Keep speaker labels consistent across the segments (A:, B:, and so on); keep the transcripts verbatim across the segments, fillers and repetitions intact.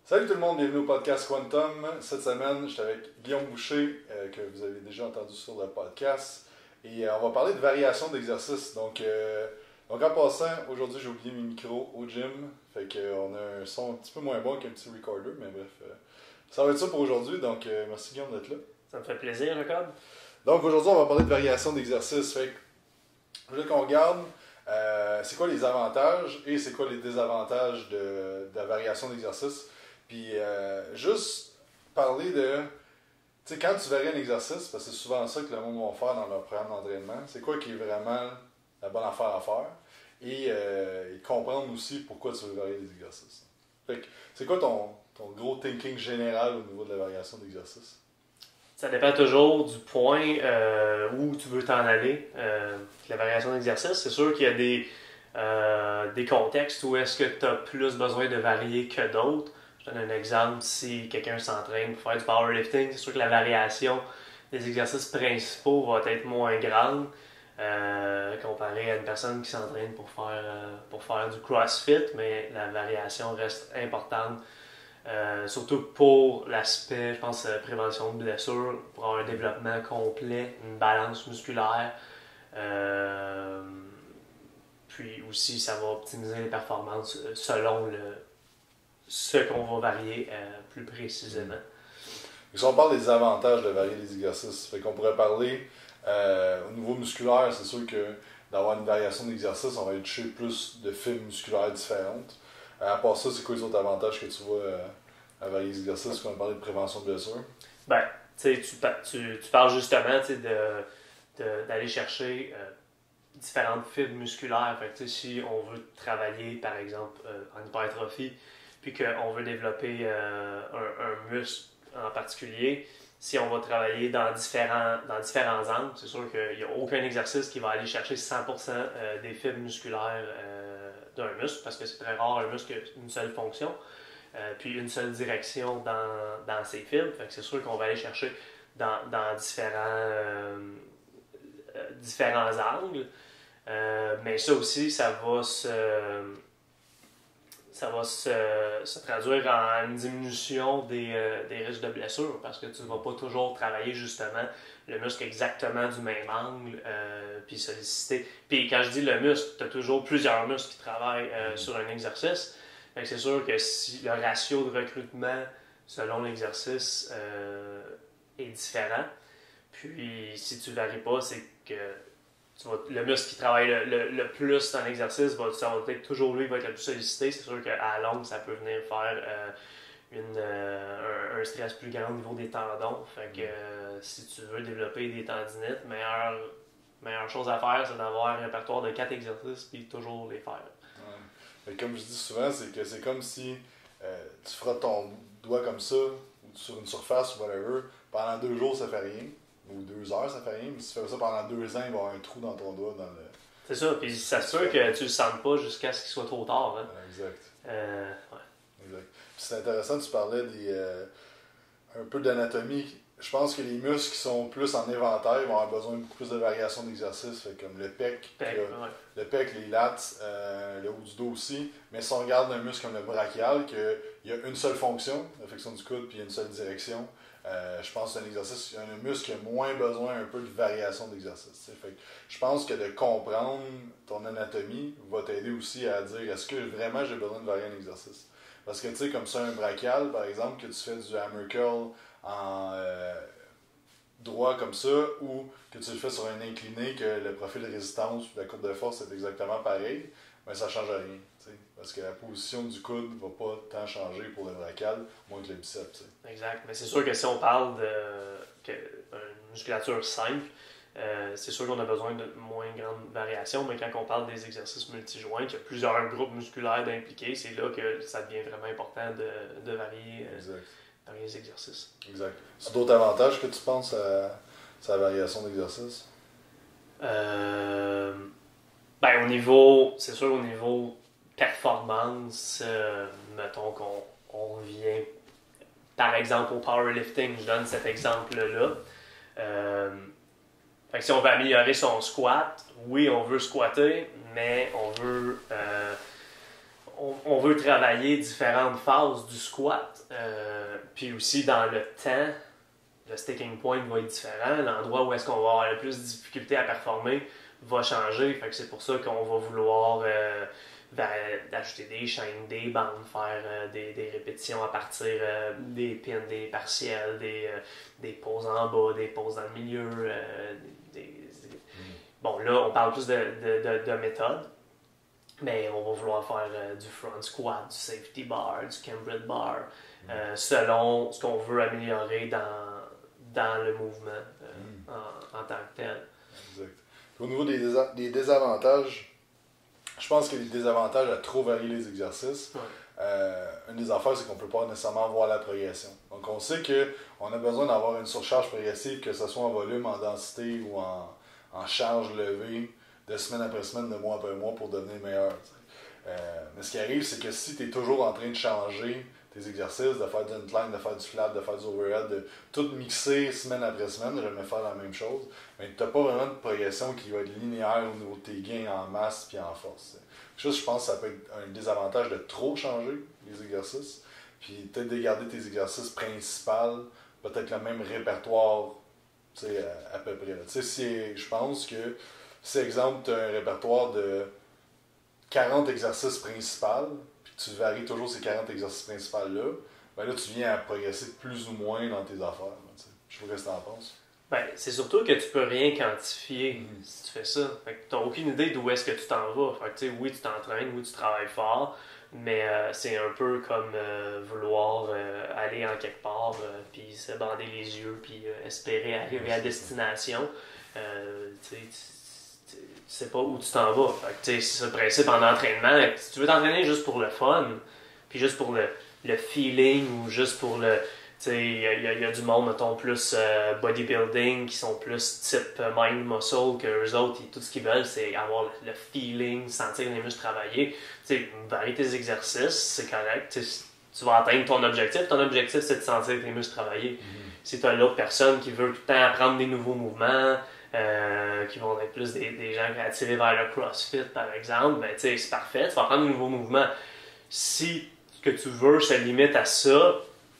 A: Salut tout le monde, bienvenue au podcast Quantum. Cette semaine, je suis avec Guillaume Boucher, euh, que vous avez déjà entendu sur le podcast. Et euh, on va parler de variation d'exercice. Donc, euh, donc en passant, aujourd'hui j'ai oublié mes micros au gym. Fait qu'on a un son un petit peu moins bon qu'un petit recorder, mais bref. Euh, ça va être ça pour aujourd'hui. Donc, euh, merci Guillaume d'être là.
B: Ça me fait plaisir, Jacob.
A: Donc aujourd'hui, on va parler de variation d'exercice. Fait que je veux qu'on regarde euh, c'est quoi les avantages et c'est quoi les désavantages de, de la variation d'exercice. Puis euh, juste parler de, tu sais, quand tu varies un exercice, parce que c'est souvent ça que le monde va faire dans leur programme d'entraînement, c'est quoi qui est vraiment la bonne affaire à faire, et, euh, et comprendre aussi pourquoi tu veux varier les exercices. Fait que, c'est quoi ton, ton gros thinking général au niveau de la variation d'exercice?
B: Ça dépend toujours du point euh, où tu veux t'en aller. Euh, la variation d'exercice, c'est sûr qu'il y a des, euh, des contextes où est-ce que tu as plus besoin de varier que d'autres. Je donne un exemple, si quelqu'un s'entraîne pour faire du powerlifting, c'est sûr que la variation des exercices principaux va être moins grande euh, comparé à une personne qui s'entraîne pour faire, euh, pour faire du CrossFit, mais la variation reste importante, euh, surtout pour l'aspect, je pense, euh, prévention de blessures, pour avoir un développement complet, une balance musculaire. Euh, puis aussi, ça va optimiser les performances selon le ce qu'on va varier euh, plus précisément.
A: Si on parle des avantages de varier les exercices, fait qu'on pourrait parler euh, au niveau musculaire, c'est sûr que d'avoir une variation d'exercice, on va aller toucher plus de fibres musculaires différentes. Euh, à part ça, c'est quoi les autres avantages que tu vois euh, à varier les exercices quand on parle de prévention de blessures?
B: Ben, tu sais, tu, tu, tu parles justement de, de, d'aller chercher euh, différentes fibres musculaires. Fait que, si on veut travailler, par exemple, euh, en hypertrophie, puis qu'on veut développer euh, un, un muscle en particulier, si on va travailler dans différents, dans différents angles, c'est sûr qu'il n'y a aucun exercice qui va aller chercher cent pour cent euh, des fibres musculaires euh, d'un muscle, parce que c'est très rare un muscle qui a une seule fonction, euh, puis une seule direction dans, dans ses fibres. Fait que c'est sûr qu'on va aller chercher dans, dans différents, euh, euh, différents angles. Euh, mais ça aussi, ça va se... ça va se, se traduire en une diminution des, euh, des risques de blessure parce que tu ne vas pas toujours travailler justement le muscle exactement du même angle euh, puis solliciter. Puis quand je dis le muscle, tu as toujours plusieurs muscles qui travaillent euh, sur un exercice. Fait que c'est sûr que si le ratio de recrutement selon l'exercice euh, est différent, puis si tu ne varies pas, c'est que Tu vas, le muscle qui travaille le, le, le plus dans l'exercice, va, ça va être toujours lui qui va être le plus sollicité. C'est sûr qu'à longue, ça peut venir faire euh, une, euh, un, un stress plus grand au niveau des tendons. Fait que euh, si tu veux développer des tendinites, meilleure, meilleure chose à faire, c'est d'avoir un répertoire de quatre exercices puis toujours les faire.
A: Ouais. Comme je dis souvent, c'est que c'est comme si euh, tu frottes ton doigt comme ça, ou sur une surface ou whatever, pendant deux jours, ça fait rien. Ou deux heures, ça fait rien, mais si tu fais ça pendant deux ans, il va y avoir un trou dans ton doigt. Dans le...
B: C'est ça, puis ça se peut que tu le sentes pas jusqu'à ce qu'il soit trop tard. Hein?
A: Exact.
B: Euh, ouais.
A: Exact. Puis c'est intéressant, tu parlais des, euh, un peu d'anatomie. Je pense que les muscles qui sont plus en éventail vont avoir besoin de beaucoup plus de variations d'exercice, fait comme le pec,
B: pec
A: le,
B: ouais.
A: le pec, les lats, euh, le haut du dos aussi. Mais si on regarde un muscle comme le brachial, qu'il y a une seule fonction, la flexion du coude, puis il y a une seule direction, Euh, je pense que c'est un exercice, un muscle qui a moins besoin un peu de variation d'exercice. Fait que je pense que de comprendre ton anatomie va t'aider aussi à dire est-ce que vraiment j'ai besoin de varier un exercice. Parce que tu sais, comme ça, un brachial, par exemple, que tu fais du hammer curl en euh, droit comme ça, ou que tu le fais sur un incliné, que le profil de résistance ou la courbe de force est exactement pareil, mais ça ne change rien. T'sais. Parce que la position du coude ne va pas tant changer pour le brachial, moins que le biceps. T'sais.
B: Exact. Mais c'est sûr que si on parle d'une musculature simple, euh, c'est sûr qu'on a besoin de moins grande variation, mais quand on parle des exercices multijoints, qu'il y a plusieurs groupes musculaires impliqués, c'est là que ça devient vraiment important de, de varier, euh, varier les exercices.
A: Exact. C'est d'autres avantages que tu penses à, à la variation d'exercice?
B: Euh, ben, au niveau, c'est sûr, au niveau performance, euh, mettons qu'on on revient par exemple au powerlifting, je donne cet exemple-là. Euh, fait que si on veut améliorer son squat, oui, on veut squatter, mais on veut, euh, on, on veut travailler différentes phases du squat. Euh, puis aussi dans le temps, le sticking point va être différent. L'endroit où est-ce qu'on va avoir le plus de difficulté à performer va changer. Fait que c'est pour ça qu'on va vouloir euh, ajouter des chaînes, des bandes, faire euh, des, des répétitions à partir euh, des pins, des partiels, des, euh, des pauses en bas, des pauses dans le milieu. Euh, des, des... Bon, là, on parle plus de, de, de, de méthode. Mais on va vouloir faire euh, du front squat, du safety bar, du cambered bar, euh, selon ce qu'on veut améliorer dans, dans le mouvement euh, mm. en, en tant que tel.
A: Exact. Au niveau des, désa- des désavantages, je pense que les désavantages à trop varier les exercices, ouais. euh, une des affaires, c'est qu'on ne peut pas nécessairement voir la progression. Donc on sait qu'on a besoin d'avoir une surcharge progressive, que ce soit en volume, en densité ou en, en charge levée, de semaine après semaine, de mois après mois pour devenir meilleur. Euh, mais ce qui arrive, c'est que si tu es toujours en train de changer tes exercices, de faire du incline, de faire du flat, de faire du overhead, de tout mixer semaine après semaine, de jamais faire la même chose, mais tu n'as pas vraiment de progression qui va être linéaire au niveau de tes gains en masse et en force. Juste, je pense que ça peut être un désavantage de trop changer les exercices, puis peut-être de garder tes exercices principaux, peut-être le même répertoire à, à peu près. Si, je pense que si, exemple, tu as un répertoire de quarante exercices principaux, puis tu varies toujours ces quarante exercices principaux-là, ben là, tu viens à progresser plus ou moins dans tes affaires. Là, je sais pas ce que tu en penses.
B: Ben, c'est surtout que tu peux rien quantifier mm-hmm. si tu fais ça. Fait que tu n'as aucune idée d'où est-ce que tu t'en vas. Fait que, tu sais, oui, tu t'entraînes, oui, tu travailles fort, mais euh, c'est un peu comme euh, vouloir euh, aller en quelque part, euh, puis se bander les yeux, puis euh, espérer arriver à destination. Euh, tu sais, tu sais pas où tu t'en vas. Fait que, c'est le principe en entraînement. Si tu veux t'entraîner juste pour le fun, puis juste pour le, le feeling, ou juste pour le... Tu sais, il y, y, y a du monde, mettons, plus euh, bodybuilding, qui sont plus type mind muscle, que eux autres, tout ce qu'ils veulent, c'est avoir le, le feeling, sentir les muscles travailler. Tu sais, varier tes exercices, c'est correct. T'sais, tu vas atteindre ton objectif. Ton objectif, c'est de sentir tes muscles travailler. Mm-hmm. Si tu as l'autre personne qui veut tout le temps apprendre des nouveaux mouvements, Euh, qui vont être plus des, des gens attirés vers le CrossFit, par exemple, ben, c'est parfait, tu vas apprendre de nouveaux mouvements. Si ce que tu veux se limite à ça,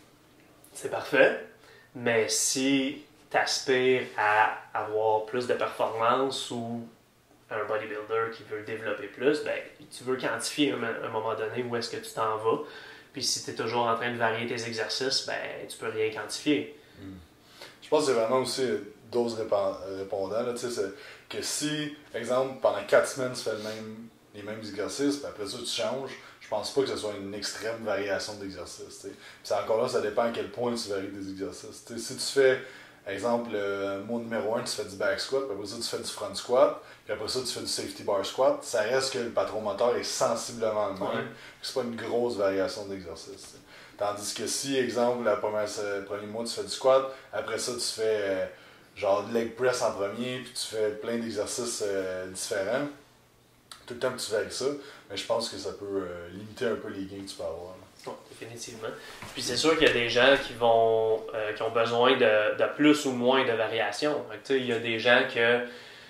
B: c'est parfait. Mais si tu aspires à avoir plus de performance ou un bodybuilder qui veut développer plus, ben, tu veux quantifier à un, un moment donné où est-ce que tu t'en vas. Puis si tu es toujours en train de varier tes exercices, ben, tu peux rien quantifier.
A: Mm. Je pense que c'est vraiment aussi dose répondant. Là, c'est que si, exemple, pendant quatre semaines, tu fais le même, les mêmes exercices, puis après ça, tu changes, je pense pas que ce soit une extrême variation d'exercices. Puis encore là, ça dépend à quel point tu varies des exercices. T'sais, si tu fais, exemple, le mot numéro un, tu fais du back squat, puis après ça, tu fais du front squat, puis après ça, tu fais du safety bar squat, ça reste que le patron moteur est sensiblement le même. Ouais. C'est pas une grosse variation d'exercice. Tandis que si, exemple, le premier, premier mois, tu fais du squat, après ça, tu fais euh, genre leg press en premier, puis tu fais plein d'exercices euh, différents. Tout le temps que tu varies ça, mais je pense que ça peut euh, limiter un peu les gains que tu peux avoir.
B: Oui, définitivement. Puis c'est sûr qu'il y a des gens qui vont euh, qui ont besoin de, de plus ou moins de variations. Il y a des gens que...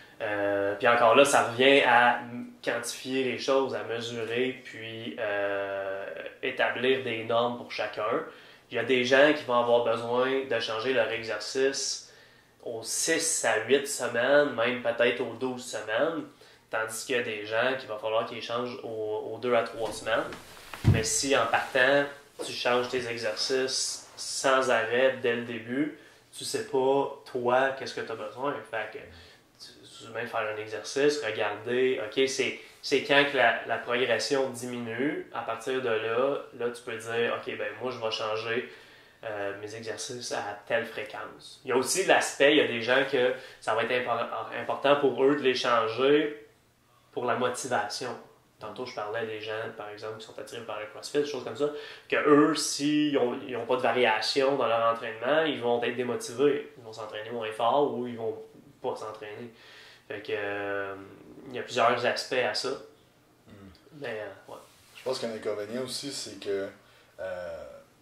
B: Euh, puis encore là, ça revient à quantifier les choses, à mesurer, puis euh, établir des normes pour chacun. Il y a des gens qui vont avoir besoin de changer leur exercice aux six à huit semaines, même peut-être aux douze semaines, tandis qu'il y a des gens qui va falloir qu'ils changent aux, aux deux à trois semaines. Mais si en partant, tu changes tes exercices sans arrêt dès le début, tu sais pas, toi, qu'est-ce que tu as besoin. Fait que tu veux même faire un exercice, regarder, OK, c'est, c'est quand que la, la progression diminue. À partir de là, là, tu peux dire, OK, ben moi, je vais changer euh, mes exercices à telle fréquence. Il y a aussi l'aspect, il y a des gens que ça va être impo- important pour eux de les changer pour la motivation. Tantôt, je parlais des gens, par exemple, qui sont attirés par le CrossFit, des choses comme ça, que eux, s'ils n'ont pas de variation dans leur entraînement, ils vont être démotivés. Ils vont s'entraîner moins fort ou ils vont pas s'entraîner. Fait que, euh, il y a plusieurs aspects à ça. Mm. Mais, euh, ouais.
A: Je pense qu'un inconvénient aussi, c'est que, euh,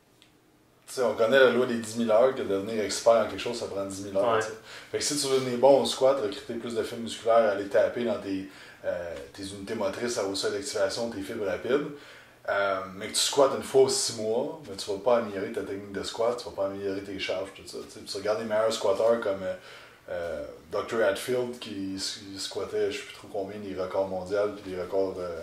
A: tu sais, on connaît la loi des dix mille heures, que devenir expert en quelque chose, ça prend dix mille heures. Ouais. Fait que si tu veux devenir bon au squat, recruter plus de fibres musculaires, aller taper dans tes, euh, tes unités motrices à haute seuil d'activation, tes fibres rapides, Euh, mais que tu squattes une fois aux six mois, mais tu vas pas améliorer ta technique de squat, tu vas pas améliorer tes charges, tout ça. T'sais, tu regardes les meilleurs squatteurs comme euh, euh, docteur Hadfield qui squattait je sais plus trop combien des records mondiaux puis des records euh,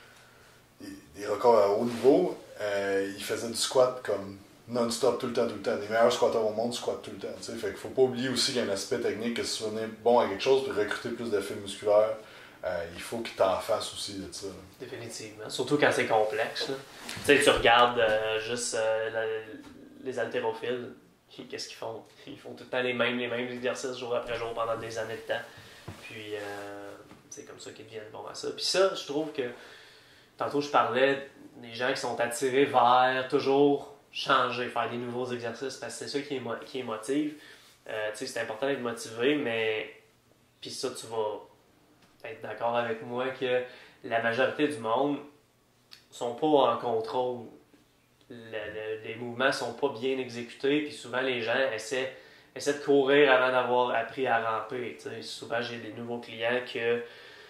A: des, des records à haut niveau, euh, il faisait du squat comme non-stop tout le temps, tout le temps. Les meilleurs squatteurs au monde squattent tout le temps. T'sais. Fait qu'il faut pas oublier aussi qu'il y a un aspect technique que si tu veux bon à quelque chose puis recruter plus de fibres musculaires, euh, il faut qu'il t'en fasse aussi de ça. Là.
B: Définitivement. Surtout quand c'est complexe. Tu sais, tu regardes euh, juste euh, la, les haltérophiles, qu'est-ce qu'ils font? Ils font tout le temps les mêmes, les mêmes exercices jour après jour pendant des années de temps. Puis euh, c'est comme ça qu'ils deviennent bons à ça. Puis ça, je trouve que tantôt je parlais des gens qui sont attirés vers toujours changer, faire des nouveaux exercices parce que c'est ça qui les, qui les motive. Euh, tu sais, c'est important d'être motivé, mais puis ça, tu vas être d'accord avec moi que la majorité du monde sont pas en contrôle. Le, le, les mouvements sont pas bien exécutés, puis souvent les gens essaient, essaient de courir avant d'avoir appris à ramper. T'sais. Souvent j'ai des nouveaux clients que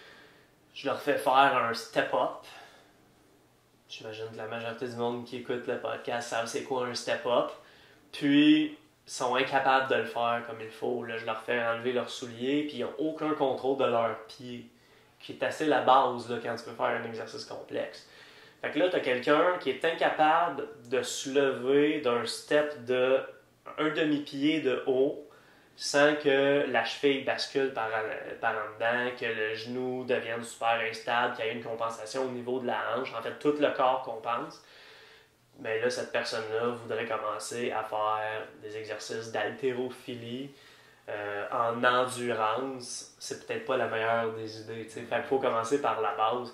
B: je leur fais faire un step-up. J'imagine que la majorité du monde qui écoute le podcast savent c'est quoi un step-up. Puis sont incapables de le faire comme il faut. Là, je leur fais enlever leurs souliers, puis ils n'ont aucun contrôle de leurs pieds, qui est assez la base là, quand tu veux faire un exercice complexe. Fait que là, tu as quelqu'un qui est incapable de se lever d'un step de un demi-pied de haut sans que la cheville bascule par, par en dedans, que le genou devienne super instable, qu'il y ait une compensation au niveau de la hanche. En fait, tout le corps compense. Mais là, cette personne-là voudrait commencer à faire des exercices d'haltérophilie euh, en endurance. C'est peut-être pas la meilleure des idées. T'sais. Fait qu'il faut commencer par la base.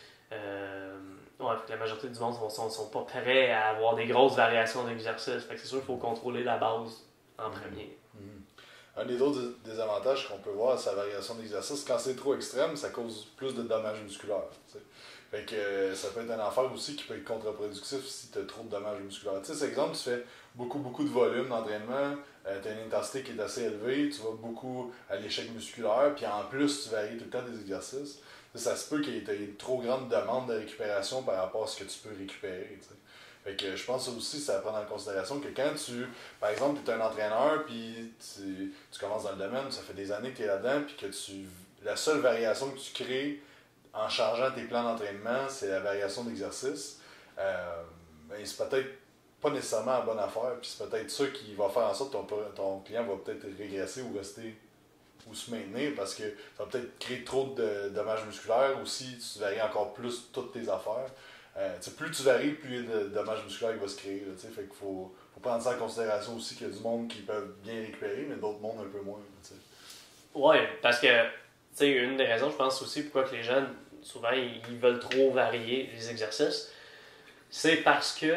B: Euh, ouais, la majorité du monde ne sont, sont pas prêts à avoir des grosses variations d'exercices. Fait que c'est sûr qu'il faut contrôler la base en premier.
A: Mm-hmm. Un des autres désavantages qu'on peut voir à sa variation d'exercice, quand c'est trop extrême, ça cause plus de dommages musculaires. T'sais. Fait que euh, ça peut être un affaire aussi qui peut être contre-productif si tu as trop de dommages musculaires. Tu sais, c'est exemple, tu fais beaucoup, beaucoup de volume d'entraînement, euh, tu as une intensité qui est assez élevée, tu vas beaucoup à l'échec musculaire, puis en plus, tu varies tout le temps des exercices. Ça, ça se peut qu'il y ait une trop grande demande de récupération par rapport à ce que tu peux récupérer. Tu sais. Fait que je pense aussi ça à prendre en considération que quand tu, par exemple, tu es un entraîneur, puis tu, tu commences dans le domaine, ça fait des années que tu es là-dedans, puis que tu la seule variation que tu crées en changeant tes plans d'entraînement, c'est la variation d'exercice. Euh, ben c'est peut-être pas nécessairement la bonne affaire, puis c'est peut-être ça qui va faire en sorte que ton, ton client va peut-être régresser ou rester ou se maintenir parce que ça va peut-être créer trop de dommages musculaires ou si tu varies encore plus toutes tes affaires. Euh, plus tu varies, plus il y a de dommages musculaires qui vont se créer. Là, fait qu'il faut, faut prendre ça en considération aussi qu'il y a du monde qui peuvent bien récupérer, mais d'autres mondes un peu moins.
B: Oui, parce que une des raisons, je pense aussi, pourquoi que les gens souvent, ils veulent trop varier les exercices. C'est parce que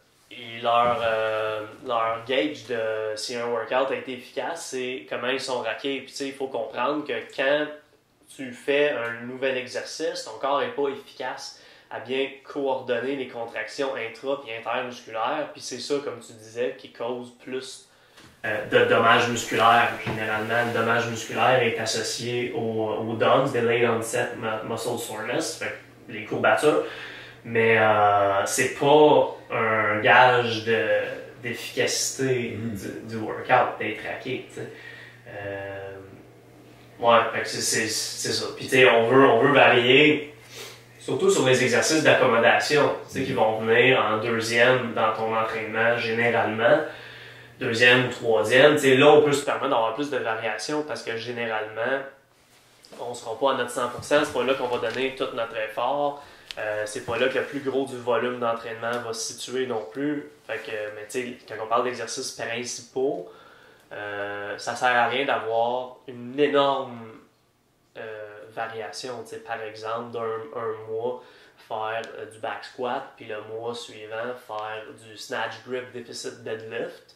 B: leur, euh, leur gauge de si un workout a été efficace, c'est comment ils sont raqués. Puis, il faut comprendre que quand tu fais un nouvel exercice, ton corps n'est pas efficace à bien coordonner les contractions intra- et intermusculaires. Puis, c'est ça, comme tu disais, qui cause plus euh, de dommages musculaires. Généralement, le dommage musculaire est associé aux, aux D O M S, Delayed Onset Muscle Soreness, fait, les courbatures, mais euh, c'est pas un gage de, d'efficacité mm. du, du workout, d'être raqué. Euh, ouais, fait que c'est, c'est, c'est ça. Puis on veut, on veut varier, surtout sur les exercices d'accommodation, mm. qui vont venir en deuxième dans ton entraînement généralement. Deuxième ou troisième, là on peut se permettre d'avoir plus de variations parce que généralement on ne sera pas à notre cent pour cent, c'est pas là qu'on va donner tout notre effort, euh, c'est pas là que le plus gros du volume d'entraînement va se situer non plus. Fait que, mais quand on parle d'exercices principaux, euh, ça sert à rien d'avoir une énorme euh, variation. Par exemple, d'un un mois, faire euh, du back squat, puis le mois suivant, faire du snatch grip deficit deadlift.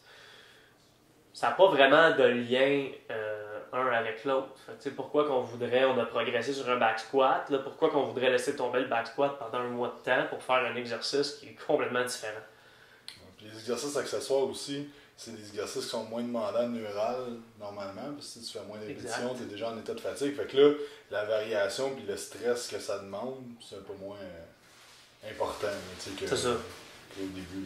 B: Ça n'a pas vraiment de lien euh, un avec l'autre. Fait que, pourquoi qu'on voudrait, on a progressé sur un back squat, là, pourquoi qu'on voudrait laisser tomber le back squat pendant un mois de temps pour faire un exercice qui est complètement différent.
A: Puis les exercices accessoires aussi, c'est des exercices qui sont moins demandants neural normalement, parce que si tu fais moins de répétitions, tu es déjà en état de fatigue. Fait que là, la variation et le stress que ça demande, c'est un peu moins... Euh, important, tu sais, que,
B: C'est ça.
A: au début.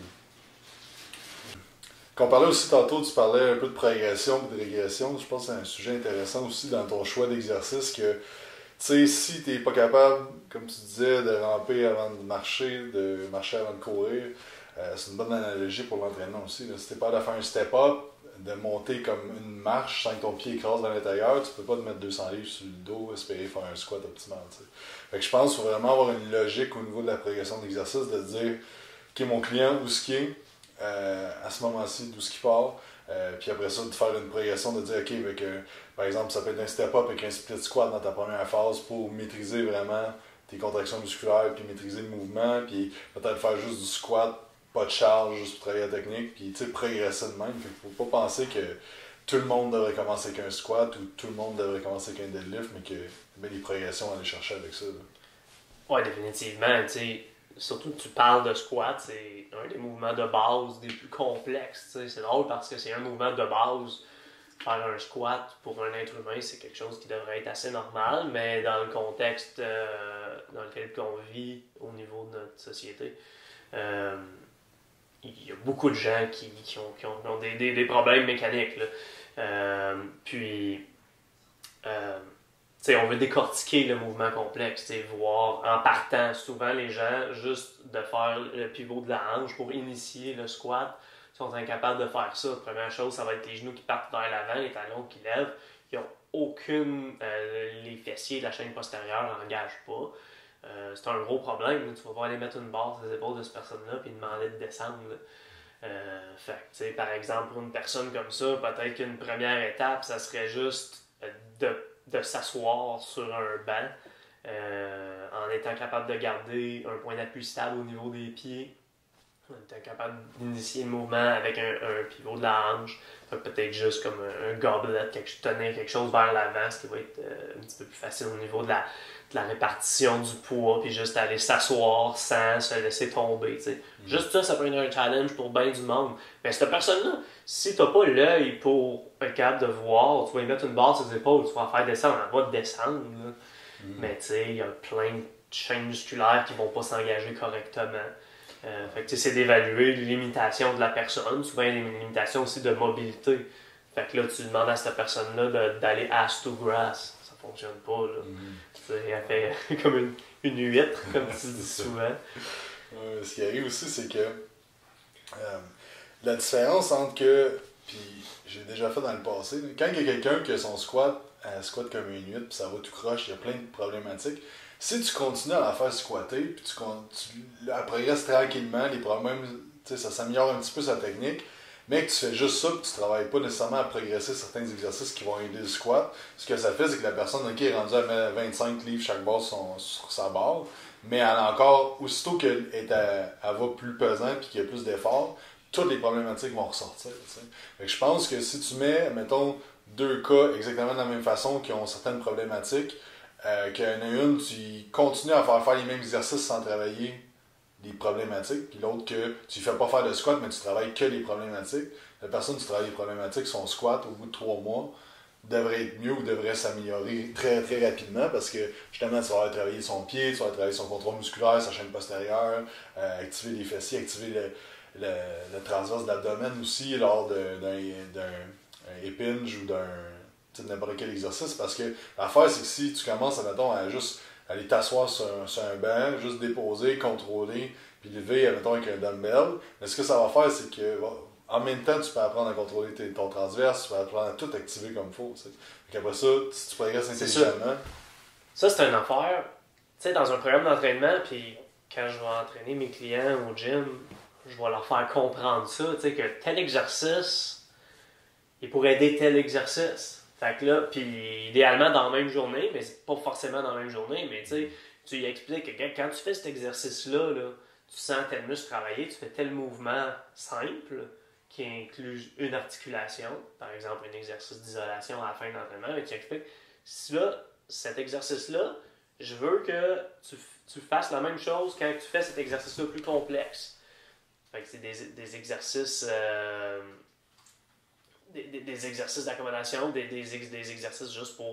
A: Quand on parlait aussi tantôt, tu parlais un peu de progression et de régression. Je pense que c'est un sujet intéressant aussi dans ton choix d'exercice que, tu sais, si tu n'es pas capable, comme tu disais, de ramper avant de marcher, de marcher avant de courir, euh, c'est une bonne analogie pour l'entraînement aussi. Là. Si tu n'es pas de faire un step-up, de monter comme une marche sans que ton pied écrase à l'intérieur, tu peux pas te mettre deux cents livres sur le dos et espérer faire un squat optimal. T'sais. Fait que je pense qu'il faut vraiment avoir une logique au niveau de la progression d'exercice, de dire, ok, mon client, où ce qu'il est, euh, à ce moment-ci, d'où ce qu'il part, euh, puis après ça, de faire une progression, de dire, ok, avec, euh, par exemple, ça peut être un step-up avec un split squat dans ta première phase pour maîtriser vraiment tes contractions musculaires, puis maîtriser le mouvement, puis peut-être faire juste du squat, pas de charge, juste pour travailler la technique, puis tu sais, progresser de même. Fait qu'il faut pas penser que tout le monde devrait commencer avec un squat ou tout le monde devrait commencer avec un deadlift, mais que ben, les progressions à aller chercher avec ça.
B: Oui, définitivement. Tu sais, surtout que tu parles de squat, c'est un des mouvements de base des plus complexes. Tu sais. C'est drôle parce que c'est un mouvement de base. Faire un squat pour un être humain, c'est quelque chose qui devrait être assez normal, mais dans le contexte euh, dans lequel on vit au niveau de notre société, euh, il y a beaucoup de gens qui, qui ont, qui ont, qui ont des, des, des problèmes mécaniques. Là. Euh, puis, euh, on veut décortiquer le mouvement complexe, voir en partant souvent les gens juste de faire le pivot de la hanche pour initier le squat. Sont incapables de faire ça. Première chose, ça va être les genoux qui partent vers l'avant, les talons qui lèvent. Ils n'ont aucune. Euh, les fessiers de la chaîne postérieure n'engagent pas. Euh, c'est un gros problème. Là. Tu vas pouvoir aller mettre une barre sur les épaules de cette personne-là et demander de descendre. Euh, fait, par exemple, pour une personne comme ça, peut-être qu'une première étape, ça serait juste de, de s'asseoir sur un banc euh, en étant capable de garder un point d'appui stable au niveau des pieds. On était capable d'initier le mouvement avec un, un pivot de la hanche, peut-être juste comme un, un gobelet, quelque, tenir quelque chose vers l'avant, ce qui va être euh, un petit peu plus facile au niveau de la, de la répartition du poids, puis juste aller s'asseoir sans se laisser tomber. Mm. Juste ça, ça peut être un challenge pour bien du monde. Mais cette personne-là, si tu n'as pas l'œil pour être capable de voir, tu vas lui mettre une barre sur les épaules, tu vas faire descendre, elle va descendre. Là. Mm. Mais tu sais, il y a plein de chaînes musculaires qui ne vont pas s'engager correctement. Euh, fait que c'est d'évaluer les limitations de la personne, souvent il y a des limitations aussi de mobilité. Fait que là, tu demandes à cette personne-là de, d'aller ass to grass. Ça fonctionne pas, là. Mm-hmm. Elle fait comme une, une huître, comme tu dis souvent.
A: Euh, ce qui arrive aussi, c'est que euh, la différence entre que, puis j'ai déjà fait dans le passé, là, quand il y a quelqu'un qui a son squat, elle squatte comme une huître, puis ça va tout croche, il y a plein de problématiques. Si tu continues à la faire squatter, puis tu, tu elle progresse tranquillement, les problèmes, ça s'améliore un petit peu sa technique, mais que tu fais juste ça, puis tu ne travailles pas nécessairement à progresser certains exercices qui vont aider le squat, ce que ça fait, c'est que la personne okay, est rendue à vingt-cinq livres chaque barre son, sur sa barre, mais elle a encore, aussitôt qu'elle est à, elle va plus pesant et qu'il y a plus d'efforts, toutes les problématiques vont ressortir. Fait que je pense que si tu mets, mettons, deux cas exactement de la même façon qui ont certaines problématiques, Euh, qu'il y en a une, tu continues à faire faire les mêmes exercices sans travailler les problématiques, puis l'autre que tu ne fais pas faire de squat, mais tu travailles que les problématiques. La personne qui travaille les problématiques, son squat, au bout de trois mois, devrait être mieux ou devrait s'améliorer très très rapidement parce que justement, tu vas avoir travaillé son pied, tu vas travailler son contrôle musculaire, sa chaîne postérieure, euh, activer les fessiers, activer le, le, le transverse de l'abdomen aussi lors de, d'un, d'un épinge ou d'un de n'importe quel exercice, parce que l'affaire, c'est que si tu commences, admettons, à juste aller t'asseoir sur un, sur un banc, juste déposer, contrôler, puis lever, admettons, avec un dumbbell, mais ce que ça va faire, c'est que en même temps, tu peux apprendre à contrôler tes, ton transverse, tu peux apprendre à tout activer comme il faut. Après ça, si tu progresses intelligemment...
B: Ça, c'est une affaire. Tu sais, dans un programme d'entraînement, puis quand je vais entraîner mes clients au gym, je vais leur faire comprendre ça, tu sais, que tel exercice, il pourrait aider tel exercice. Fait que là, puis idéalement dans la même journée, mais c'est pas forcément dans la même journée, mais tu sais, tu lui expliques que quand tu fais cet exercice-là, là, tu sens tel muscle travailler, tu fais tel mouvement simple qui inclut une articulation, par exemple un exercice d'isolation à la fin de l'entraînement, et tu expliques, si là, cet exercice-là, je veux que tu, tu fasses la même chose quand tu fais cet exercice-là plus complexe. Fait que c'est des, des exercices... Euh, Des, des, des exercices d'accommodation, des, des, des exercices juste pour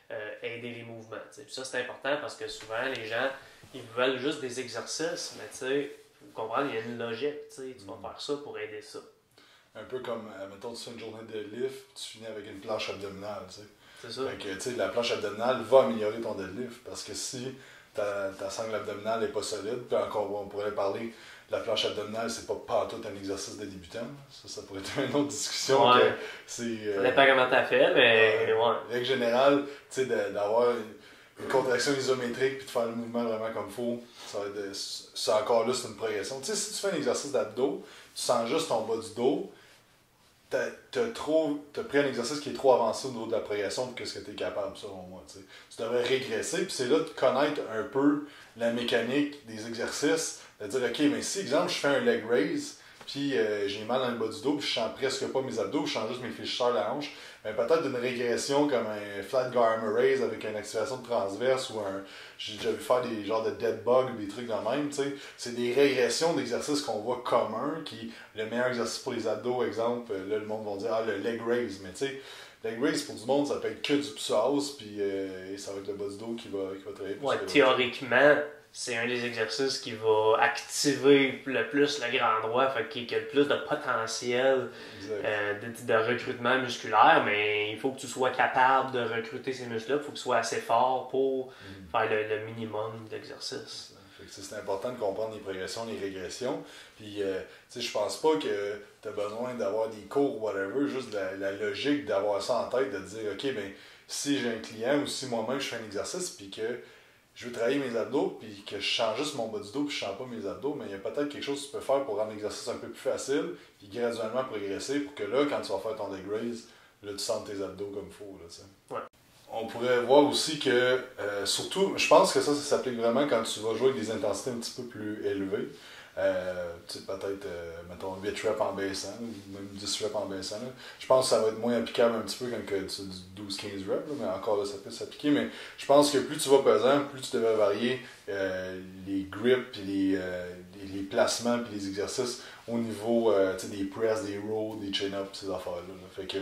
B: euh, aider les mouvements. Puis ça, c'est important parce que souvent, les gens, ils veulent juste des exercices, mais tu sais, faut comprendre, il y a une logique. Tu vas
A: Mm.
B: faire ça pour aider ça.
A: Un peu comme, mettons, tu fais une journée de deadlift, tu finis avec une planche abdominale, tu sais.
B: C'est ça.
A: Fait que, tu sais, la planche abdominale va améliorer ton deadlift, parce que si ta, ta sangle abdominale n'est pas solide, puis encore, on pourrait parler, la planche abdominale, c'est pas partout un exercice de débutant. Ça, ça pourrait être une autre discussion.
B: Ouais.
A: Que c'est, euh,
B: ça dépend comment t'as fait, mais
A: euh,
B: ouais.
A: Règle générale, tu sais, d'avoir une, une contraction isométrique, puis de faire le mouvement vraiment comme il faut, ça va être de, c'est encore là, c'est une progression. Tu sais, si tu fais un exercice d'abdos, tu sens juste ton bas du dos, t'as, t'as, trop, t'as pris un exercice qui est trop avancé au niveau de la progression pour que ce que tu es capable, selon moi. T'sais. Tu devrais régresser, puis c'est là de connaître un peu la mécanique des exercices, de dire, ok, mais si, exemple, je fais un leg raise, puis euh, j'ai mal dans le bas du dos, puis je sens presque pas mes abdos, je sens juste mes fléchisseurs de la hanche, mais peut-être une régression comme un flat arm raise avec une activation de transverse ou un. J'ai déjà vu faire des genres de dead bug ou des trucs de même, tu sais. C'est des régressions d'exercices qu'on voit communs, qui, le meilleur exercice pour les abdos, exemple, là, le monde va dire, ah, le leg raise, mais tu sais, leg raise pour du monde, ça peut être que du psoas, puis euh, ça va être le bas du dos qui va, qui va travailler plus.
B: Ouais, théoriquement, c'est un des exercices qui va activer le plus le grand droit, fait qu'il y a le plus de potentiel euh, de, de recrutement musculaire, mais il faut que tu sois capable de recruter ces muscles-là, il faut que tu sois assez fort pour mm. faire le, le minimum d'exercice.
A: C'est important de comprendre les progressions, les régressions. Puis, euh, tu sais, je pense pas que tu as besoin d'avoir des cours ou whatever, juste la, la logique d'avoir ça en tête, de dire, OK, ben si j'ai un client ou si moi-même je fais un exercice, puis que je veux travailler mes abdos, puis que je change juste mon bas du dos, puis je ne sens pas mes abdos, mais il y a peut-être quelque chose que tu peux faire pour rendre l'exercice un peu plus facile, puis graduellement progresser, pour que là, quand tu vas faire ton leg raise, là, tu sentes tes abdos comme il faut. Là,
B: ouais.
A: On pourrait voir aussi que, euh, surtout, je pense que ça, ça s'applique vraiment quand tu vas jouer avec des intensités un petit peu plus élevées. Euh, tu sais, peut-être, euh, mettons, huit reps en baissant, ou même dix reps en baissant. Là. Je pense que ça va être moins applicable un petit peu quand que tu as du douze à quinze reps, là, mais encore là, ça peut s'appliquer. Mais je pense que plus tu vas pesant, plus tu devrais varier euh, les grips, puis les, euh, les, les placements, puis les exercices au niveau euh, des press, des rows, des chin-ups, ces affaires-là. Là. Fait que,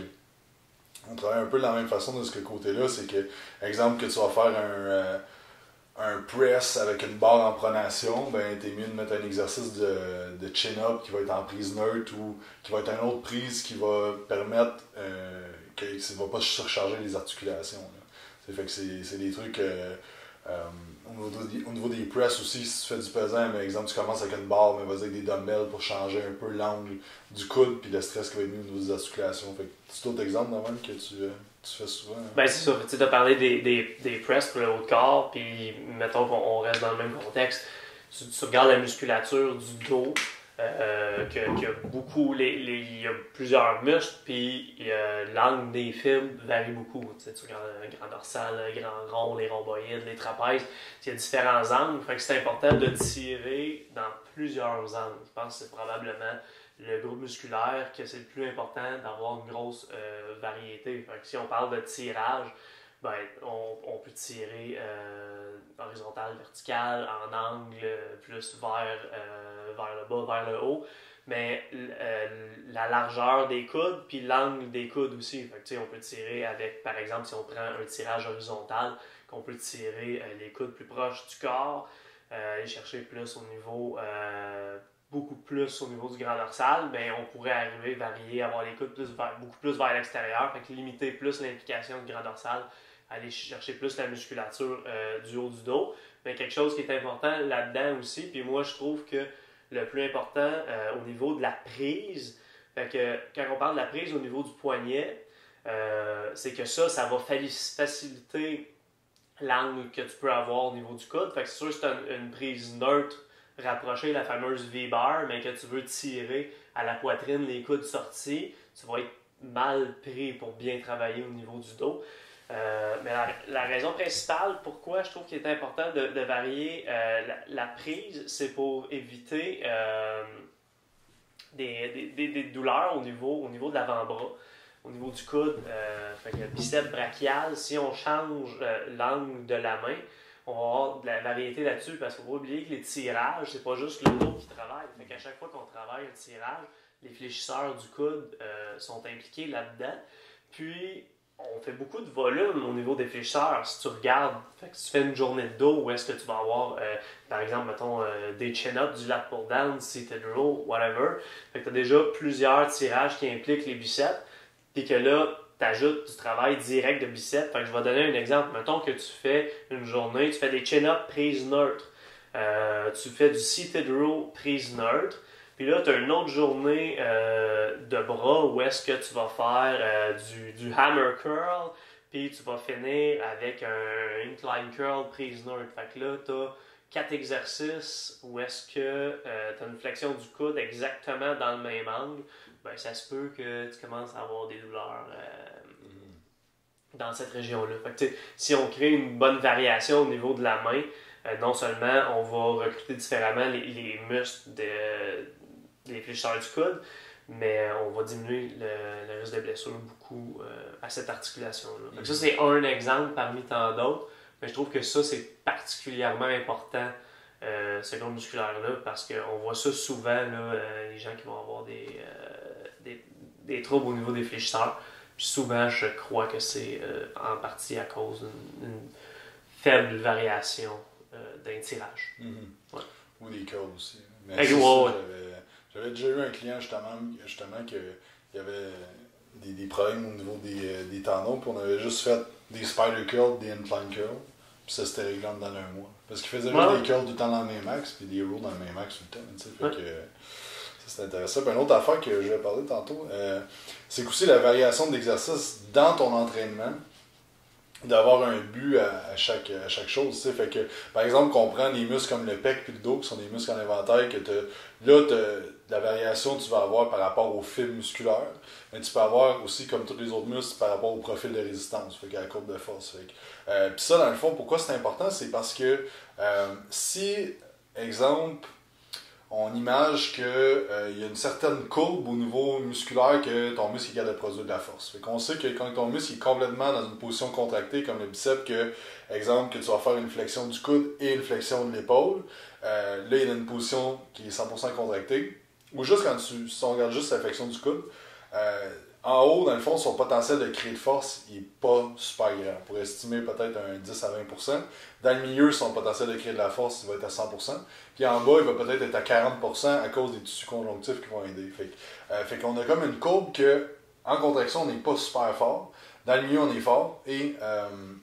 A: on travaille un peu de la même façon de ce côté-là. C'est que, exemple, que tu vas faire un. Euh, un press avec une barre en pronation, ben t'es mieux de mettre un exercice de, de chin-up qui va être en prise neutre ou qui va être une autre prise qui va permettre euh, que ça ne va pas surcharger les articulations. Là. C'est fait que c'est, c'est des trucs euh, euh, au, niveau des, au niveau des press aussi, si tu fais du pesant, par exemple, tu commences avec une barre, mais vas-y avec des dumbbells pour changer un peu l'angle du coude puis le stress qui va être mis au niveau des articulations. Fait que c'est d'autres exemples de même que tu, euh, tu fais souvent. Hein?
B: Ben c'est ça, tu as parlé des, des, des press pour le haut de corps, puis mettons qu'on reste dans le même contexte, tu, tu regardes la musculature du dos, euh, que, que beaucoup, les, les, il y a plusieurs muscles, puis l'angle des fibres varie beaucoup. Tu sais, tu regardes le grand dorsal, le grand rond, les rhomboïdes, les trapèzes, il y a différents angles, fait que c'est important de tirer dans plusieurs angles. Je pense que c'est probablement le groupe musculaire que c'est le plus important d'avoir une grosse euh, variété. Fait que si on parle de tirage, ben, on, on peut tirer euh, horizontal, vertical, en angle, plus vers, euh, vers le bas, vers le haut. Mais euh, la largeur des coudes, puis l'angle des coudes aussi. Fait que, tu sais, on peut tirer avec, par exemple, si on prend un tirage horizontal, qu'on peut tirer euh, les coudes plus proches du corps, euh, aller chercher plus au niveau... Euh, beaucoup plus au niveau du grand dorsal, ben on pourrait arriver, varier, avoir les coudes plus vers, beaucoup plus vers l'extérieur, fait que limiter plus l'implication du grand dorsal, aller chercher plus la musculature euh, du haut du dos. Mais quelque chose qui est important là-dedans aussi, puis moi je trouve que le plus important euh, au niveau de la prise, fait que quand on parle de la prise au niveau du poignet, euh, c'est que ça, ça va faciliter l'angle que tu peux avoir au niveau du coude. Fait que c'est sûr que c'est une, une prise neutre rapprocher la fameuse V-bar, mais que tu veux tirer à la poitrine, les coudes sortis, tu vas être mal pris pour bien travailler au niveau du dos. Euh, mais la, la raison principale pourquoi je trouve qu'il est important de, de varier euh, la, la prise, c'est pour éviter euh, des, des, des, des douleurs au niveau, au niveau de l'avant-bras, au niveau du coude. Euh, fait que le biceps brachial, si on change euh, l'angle de la main, on va avoir de la variété là-dessus, parce qu'il ne faut pas oublier que les tirages, c'est pas juste le dos qui travaille. Fait qu'à chaque fois qu'on travaille un tirage, les fléchisseurs du coude euh, sont impliqués là-dedans. Puis, on fait beaucoup de volume au niveau des fléchisseurs. Si tu regardes, fait que si tu fais une journée de dos, où est-ce que tu vas avoir, euh, par exemple, mettons, euh, des chin-ups, du lat pull down, seated row, whatever. Fait que tu as déjà plusieurs tirages qui impliquent les biceps, puis que là, tu ajoutes du travail direct de biceps. Fait que je vais donner un exemple. Mettons que tu fais une journée, tu fais des chin-ups prise neutre. Euh, tu fais du seated row prise neutre. Puis là, tu as une autre journée euh, de bras où est-ce que tu vas faire euh, du, du hammer curl, puis tu vas finir avec un incline curl prise neutre. Fait que là, tu as quatre exercices où est-ce que euh, tu as une flexion du coude exactement dans le même angle. Ben, ça se peut que tu commences à avoir des douleurs euh, mm. dans cette région-là. Fait que, si on crée une bonne variation au niveau de la main, euh, non seulement on va recruter différemment les, les muscles de les fléchisseurs du coude, mais on va diminuer le, le risque de blessure beaucoup euh, à cette articulation-là. Mm-hmm. Ça, c'est un exemple parmi tant d'autres, mais je trouve que ça, c'est particulièrement important, euh, ce groupe musculaire-là, parce qu'on voit ça souvent, là, euh, les gens qui vont avoir des, euh, des, des troubles au niveau des fléchisseurs. Puis souvent, je crois que c'est euh, en partie à cause d'une, d'une faible variation euh, d'un tirage.
A: Mm-hmm.
B: Ouais.
A: Ou des curls aussi. Mais
B: hey,
A: ça,
B: wow.
A: j'avais, j'avais déjà eu un client justement, justement que il y avait des, des problèmes au niveau des, des tendons, puis on avait juste fait des spider curls, des incline curls, puis ça s'était réglé dans un mois. Parce qu'il faisait
B: ouais.
A: juste des curls tout le temps dans le même axe, puis des rows dans le même axe tout le temps. Tu sais, fait
B: ouais.
A: que ça c'était intéressant. Puis une autre affaire que je vais parler tantôt, euh, c'est qu'aussi la variation d'exercice dans ton entraînement, d'avoir un but à, à, chaque, à chaque chose. Tu sais. Fait que, par exemple, qu'on prend des muscles comme le pec et le dos, qui sont des muscles en inventaire, que t'as, là, t'as, la variation que tu vas avoir par rapport aux fibres musculaires, mais tu peux avoir aussi, comme tous les autres muscles, par rapport au profil de résistance, fait qu'à la courbe de force. Fait que, euh, puis ça, dans le fond, pourquoi c'est important? C'est parce que euh, si, exemple, on image qu'il euh, y a une certaine courbe au niveau musculaire que ton muscle est capable de produire de la force. Fait qu'on sait que quand ton muscle est complètement dans une position contractée, comme le biceps, que, exemple, que tu vas faire une flexion du coude et une flexion de l'épaule, euh, là, il y a une position qui est cent pour cent contractée. Ou juste quand tu, si on regarde juste la flexion du coude, euh, en haut, dans le fond, son potentiel de créer de force n'est pas super grand. On pourrait estimer peut-être un dix à vingt pour cent. Dans le milieu, son potentiel de créer de la force il va être à cent pour cent. Puis en bas, il va peut-être être à quarante pour cent à cause des tissus conjonctifs qui vont aider. Fait, euh, fait qu'on a comme une courbe que, en contraction, on n'est pas super fort. Dans le milieu, on est fort. Et, euh,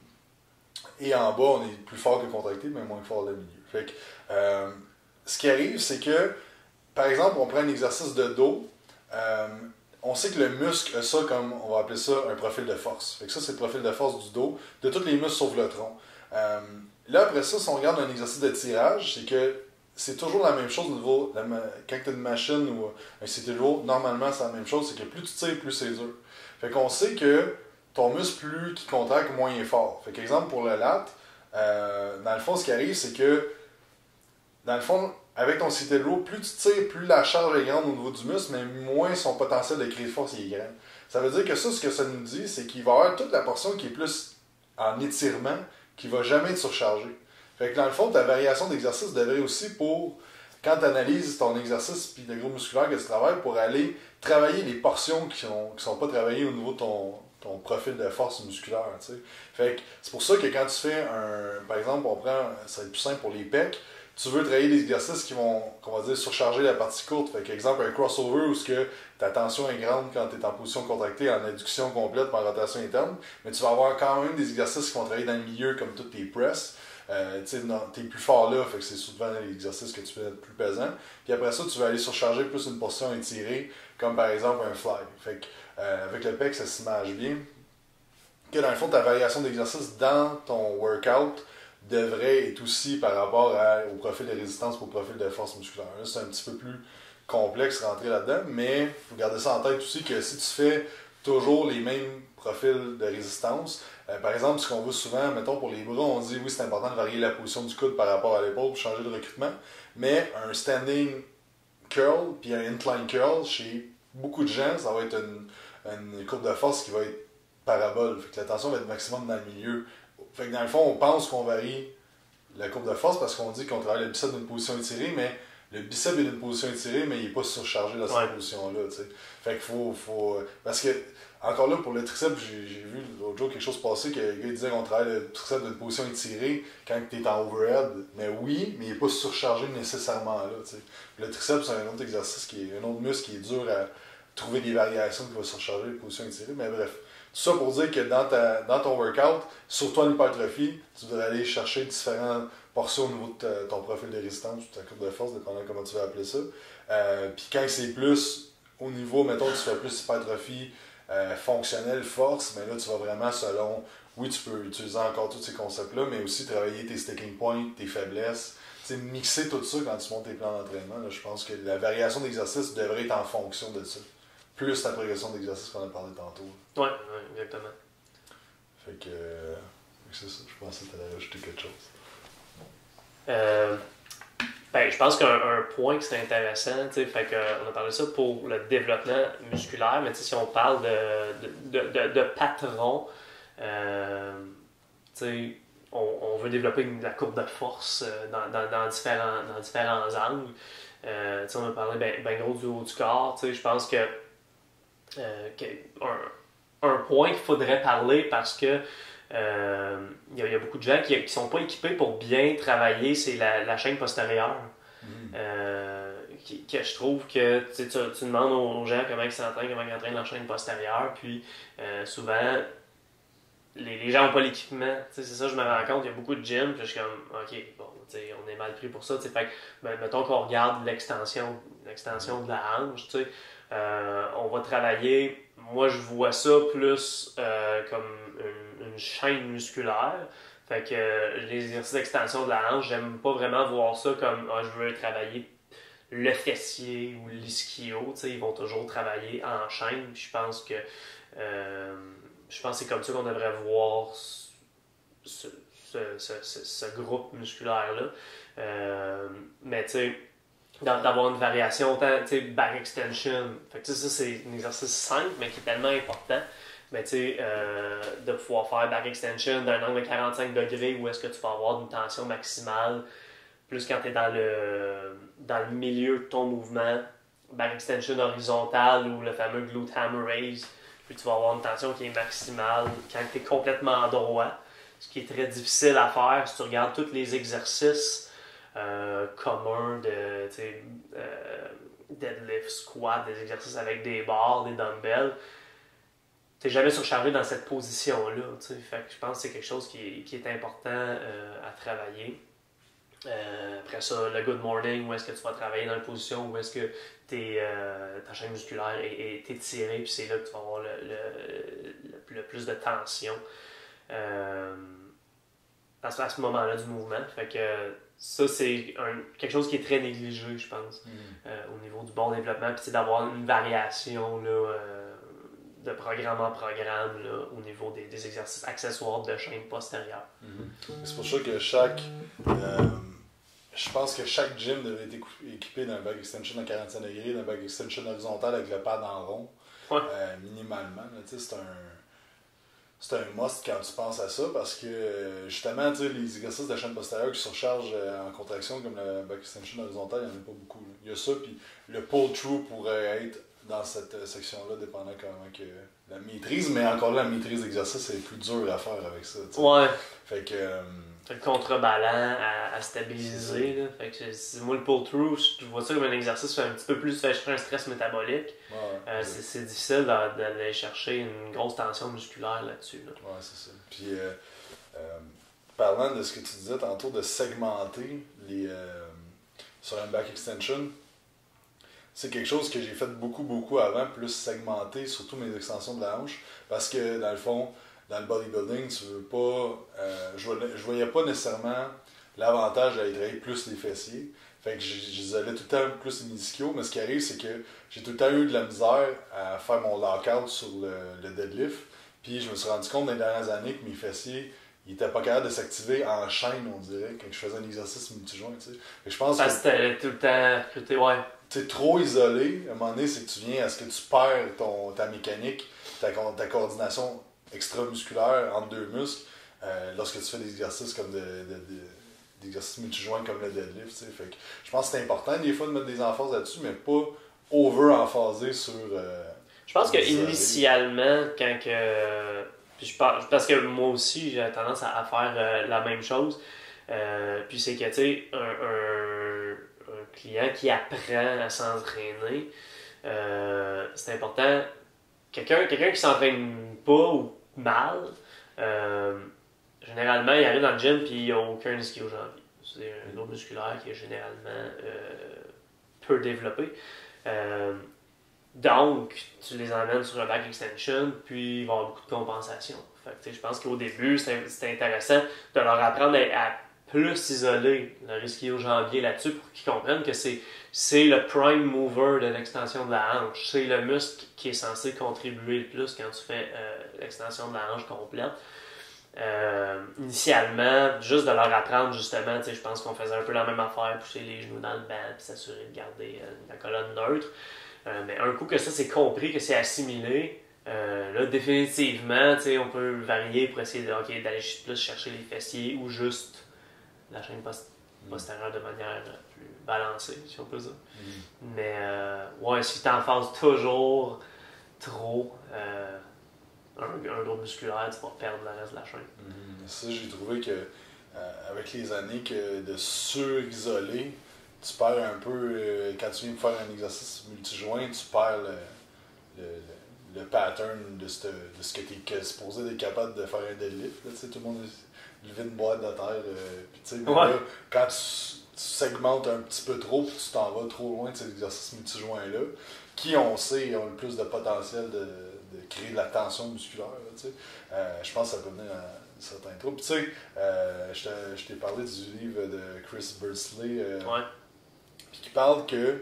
A: et en bas, on est plus fort que contracté, mais moins fort dans le milieu. Fait que, euh, ce qui arrive, c'est que, par exemple, on prend un exercice de dos. Euh, on sait que le muscle a ça comme, on va appeler ça, un profil de force. Fait que ça, c'est le profil de force du dos, de tous les muscles sauf le tronc. Euh, là, après ça, si on regarde un exercice de tirage, c'est que c'est toujours la même chose au niveau, la, quand tu as une machine ou un C T L O, normalement, c'est la même chose, c'est que plus tu tires, plus c'est dur. Fait qu'on sait que ton muscle, plus qu'il contracte, moins il est fort. Fait qu'exemple, pour le lat, euh, dans le fond, ce qui arrive, c'est que, dans le fond, avec ton C T L O, plus tu tires, plus la charge est grande au niveau du muscle, mais moins son potentiel de créer de force est grand. Ça veut dire que ça, ce que ça nous dit, c'est qu'il va y avoir toute la portion qui est plus en étirement, qui va jamais être surchargée. Fait que dans le fond, ta variation d'exercice devrait aussi pour, quand tu analyses ton exercice puis le groupe musculaire que tu travailles, pour aller travailler les portions qui sont, qui sont pas travaillées au niveau de ton, ton profil de force musculaire. T'sais. Fait que c'est pour ça que quand tu fais un, par exemple, on prend, ça va être plus simple pour les pecs, tu veux travailler des exercices qui vont, qu'on va dire, surcharger la partie courte. Fait qu'exemple, un crossover où ce que ta tension est grande quand tu es en position contractée, en adduction complète, par rotation interne, mais tu vas avoir quand même des exercices qui vont travailler dans le milieu, comme tous tes press. Euh, tu es plus fort là, fait que c'est souvent l'exercice que tu fais plus pesant. Puis après ça, tu vas aller surcharger plus une portion étirée, comme par exemple un fly. Fait que, euh, avec le pec, ça s'image bien. Que dans le fond, ta variation d'exercice dans ton workout devrait être aussi par rapport à, au profil de résistance pour le profil de force musculaire. Là, c'est un petit peu plus complexe rentrer là-dedans, mais il faut garder ça en tête aussi que si tu fais toujours les mêmes profils de résistance, euh, par exemple, ce qu'on voit souvent, mettons pour les bras, on dit oui, c'est important de varier la position du coude par rapport à l'épaule pour changer de recrutement, mais un standing curl puis un incline curl, chez beaucoup de gens, ça va être une, une courbe de force qui va être parabole, fait que la tension va être maximum dans le milieu. Fait que dans le fond, on pense qu'on varie la courbe de force parce qu'on dit qu'on travaille le biceps d'une position étirée, mais le bicep est d'une position étirée, mais il n'est pas surchargé dans cette
B: Ouais.
A: position-là. T'sais. Fait qu'il faut, faut. Parce que, encore là, pour le triceps, j'ai, j'ai vu l'autre jour quelque chose passer que le gars disait qu'on travaille le triceps d'une position étirée quand tu es en overhead. Mais oui, mais il n'est pas surchargé nécessairement là. T'sais. Le triceps, c'est un autre exercice, qui est un autre muscle qui est dur à trouver des variations qui va surcharger les positions étirées. Mais bref. Tout ça pour dire que dans, ta, dans ton workout, surtout en hypertrophie, tu devrais aller chercher différentes portions au niveau de ta, ton profil de résistance ou ta courbe de force, dépendant de comment tu veux appeler ça. Euh, Puis quand c'est plus au niveau, mettons, tu fais plus hypertrophie euh, fonctionnelle, force, mais là, tu vas vraiment selon, oui, tu peux utiliser encore tous ces concepts-là, mais aussi travailler tes sticking points, tes faiblesses. Tu sais, mixer tout ça quand tu montes tes plans d'entraînement. Là, je pense que la variation d'exercice devrait être en fonction de ça. Plus la progression d'exercice qu'on a parlé tantôt.
B: Oui, ouais, exactement.
A: Fait que, euh, c'est ça, je pensais que tu allais rajouter quelque chose.
B: Euh, ben, je pense qu'un un point que c'est intéressant, fait que, on a parlé de ça pour le développement musculaire, mais si on parle de, de, de, de patron, euh, on, on veut développer une, la courbe de force dans, dans, dans, différents, dans différents angles. Euh, on a parlé ben, ben gros du haut du corps, je pense que Euh, un, un point qu'il faudrait parler parce que euh, y, a, y a beaucoup de gens qui ne sont pas équipés pour bien travailler, c'est la, la chaîne postérieure. Mm. Euh, qui, que je trouve que tu, tu demandes aux gens comment ils s'entraînent, comment ils entraînent leur chaîne postérieure, puis euh, souvent les, les gens n'ont pas l'équipement. C'est ça, je me rends compte, il y a beaucoup de gyms, puis je suis comme, ok, bon, on est mal pris pour ça. Fait que, ben, mettons qu'on regarde l'extension, l'extension de la hanche, tu sais. Euh, on va travailler, moi je vois ça plus euh, comme une, une chaîne musculaire. Fait que euh, les exercices d'extension de la hanche, j'aime pas vraiment voir ça comme ah, je veux travailler le fessier ou l'ischio. Ils vont toujours travailler en chaîne. Je pense que euh, je pense que c'est comme ça qu'on devrait voir ce, ce, ce, ce, ce groupe musculaire-là. Euh, mais tu sais, d'avoir une variation, autant, tu sais, back extension. Fait que, ça, c'est un exercice simple, mais qui est tellement important. Mais tu sais, euh, de pouvoir faire back extension d'un angle de quarante-cinq degrés où est-ce que tu vas avoir une tension maximale, plus quand tu es dans le, dans le milieu de ton mouvement, back extension horizontale ou le fameux glute hammer raise, puis tu vas avoir une tension qui est maximale quand tu es complètement droit, ce qui est très difficile à faire si tu regardes tous les exercices Euh, commun de euh, deadlift, squat, des exercices avec des barres, des dumbbells. Tu n'es jamais surchargé dans cette position-là. Fait que je pense que c'est quelque chose qui est, qui est important euh, à travailler. Euh, après ça, le good morning, où est-ce que tu vas travailler dans une position où est-ce que t'es, euh, ta chaîne musculaire est, est étirée, puis c'est là que tu vas avoir le, le, le, le plus de tension euh, à, à ce moment-là du mouvement. Fait que ça, c'est un, quelque chose qui est très négligé, je pense, mm. euh, au niveau du bon développement. Puis d'avoir une variation là, euh, de programme en programme là, au niveau des, des exercices accessoires de chaîne postérieure.
A: Mm-hmm. C'est pour ça que chaque... Euh, je pense que chaque gym devrait être équipé d'un back extension à quarante-cinq degrés, d'un back extension horizontal avec le pad en rond, ouais. euh, minimalement. Là, c'est un... C'est un must quand tu penses à ça parce que justement, les exercices de chaîne postérieure qui surchargent en contraction comme le back extension horizontal, il n'y en a pas beaucoup. Là. Il y a ça, puis le pull-through pourrait être dans cette section-là, dépendant comment que la maîtrise, mais encore là, la maîtrise d'exercice est plus dur à faire avec ça. T'sais.
B: Ouais.
A: Fait que. Euh,
B: le contreballant à, à stabiliser. Là. Fait que c'est, moi, le pull-through, je vois ça comme un exercice qui fait un petit peu plus fait un stress métabolique.
A: Ouais,
B: euh, c'est, c'est difficile d'aller chercher une grosse tension musculaire là-dessus. Là.
A: Ouais, c'est ça. Puis, euh, euh, parlant de ce que tu disais tantôt, de segmenter les, euh, sur un back extension, c'est quelque chose que j'ai fait beaucoup, beaucoup avant, plus segmenter, surtout mes extensions de la hanche, parce que dans le fond, dans le bodybuilding, tu veux pas. Euh, je, voyais, je voyais pas nécessairement l'avantage d'aller travailler plus les fessiers. Fait que j'isolais tout le temps plus les ischios, mais ce qui arrive, c'est que j'ai tout le temps eu de la misère à faire mon lockout sur le, le deadlift. Puis je me suis rendu compte dans les dernières années que mes fessiers, ils étaient pas capables de s'activer en chaîne, on dirait, quand je faisais un exercice multijoint. Tu sais. Je pense
B: Parce que c'était tout le temps. Tout, ouais.
A: Tu es trop isolé, à un moment donné, c'est que tu viens à ce que tu perds ton, ta mécanique, ta, ta coordination extramusculaire entre deux muscles euh, lorsque tu fais des exercices comme de, de, de d'exercices multijoints comme le deadlift. T'sais. Fait que je pense que c'est important des fois de mettre des emphases là-dessus, mais pas over-emphasé sur. Euh,
B: je pense qu'initialement, quand que. Puis je pense, parce que moi aussi, j'ai tendance à, à faire euh, la même chose. Euh, puis c'est que, tu sais, un, un, un client qui apprend à s'entraîner, euh, c'est important. Quelqu'un quelqu'un qui s'entraîne pas ou mal, euh, généralement, il arrive dans le gym puis il n'a aucun ischio-jambier. C'est un groupe musculaire qui est généralement euh, peu développé. Euh, donc, tu les emmènes sur un back extension, puis il va y avoir beaucoup de compensation. Fait que, je pense qu'au début, c'est intéressant de leur apprendre à, à plus isoler le ischio-jambier là-dessus pour qu'ils comprennent que c'est le prime mover de l'extension de la hanche. C'est le muscle qui est censé contribuer le plus quand tu fais euh, l'extension de la hanche complète. Euh, initialement, juste de leur apprendre justement, je pense qu'on faisait un peu la même affaire, pousser les genoux dans le banc, puis s'assurer de garder euh, la colonne neutre. Euh, mais un coup que ça c'est compris, que c'est assimilé, euh, là définitivement, on peut varier pour essayer okay, d'aller plus chercher les fessiers ou juste la chaîne post postérieure de manière plus balancée, si on peut dire. Mm. Mais euh, ouais, si tu en phases toujours trop, euh, un, un groupe musculaire, tu vas perdre le reste de la chaîne.
A: Mm. Ça, j'ai trouvé que euh, avec les années que de sur-isoler, tu perds un peu, euh, quand tu viens de faire un exercice multijoint, tu perds le, le, le, le pattern de ce, de ce que tu es supposé être capable de faire un deadlift. Là, tout le monde lever une boîte de terre. Euh, pis, ouais. Là, quand tu, tu segmentes un petit peu trop, tu t'en vas trop loin de ces exercices multijoints-là, qui, on sait, ont le plus de potentiel de, de créer de la tension musculaire. Là, euh, je pense que ça peut venir à certains troubles. Tu sais, euh, je t'ai parlé du livre de Chris Bursley. Euh,
B: ouais.
A: Qui parle que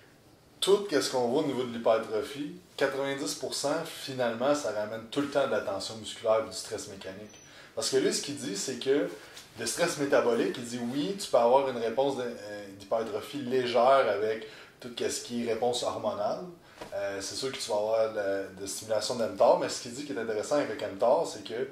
A: tout ce qu'on voit au niveau de l'hypertrophie, quatre-vingt-dix pour cent finalement, ça ramène tout le temps de la tension musculaire et du stress mécanique. Parce que lui, ce qu'il dit, c'est que le stress métabolique, il dit oui, tu peux avoir une réponse d'hypertrophie légère avec tout ce qui est réponse hormonale. Euh, c'est sûr que tu vas avoir de, de stimulation de mTOR, mais ce qu'il dit qui est intéressant avec mTOR, c'est que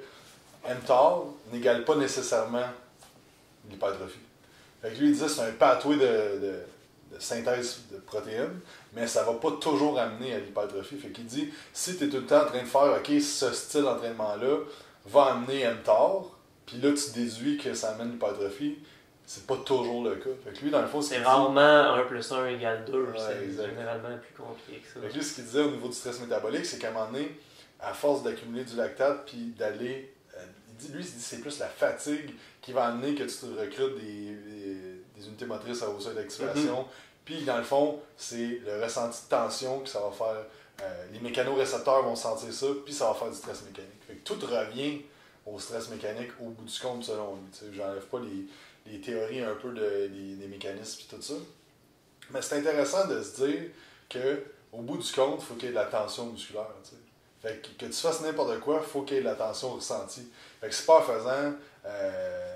A: mTOR n'égale pas nécessairement l'hypertrophie. Fait que lui, il disait que c'est un pathway de, de de synthèse de protéines, mais ça ne va pas toujours amener à l'hypertrophie. Fait qu'il dit, si tu es tout le temps en train de faire, OK, ce style d'entraînement-là va amener mTOR, puis là, tu déduis que ça amène l'hypertrophie, c'est pas toujours le cas. Fait que lui, dans le fond,
B: c'est rarement un plus un égale deux, ouais, c'est généralement plus compliqué que ça.
A: Fait que lui, ce qu'il disait au niveau du stress métabolique, c'est qu'à un moment donné, à force d'accumuler du lactate, puis d'aller, euh, il dit, lui, il dit c'est plus la fatigue qui va amener que tu te recrutes des, des des unités motrices à haut seuil d'activation. Mm-hmm. Puis, dans le fond, c'est le ressenti de tension que ça va faire. Euh, les mécanorécepteurs vont sentir ça, puis ça va faire du stress mécanique. Fait que tout revient au stress mécanique au bout du compte, selon lui. J'enlève pas les, les théories un peu de, des, des mécanismes et tout ça. Mais c'est intéressant de se dire qu'au bout du compte, il faut qu'il y ait de la tension musculaire. T'sais. Fait que, que tu fasses n'importe quoi, il faut qu'il y ait de la tension ressentie. Fait que c'est pas en faisant euh,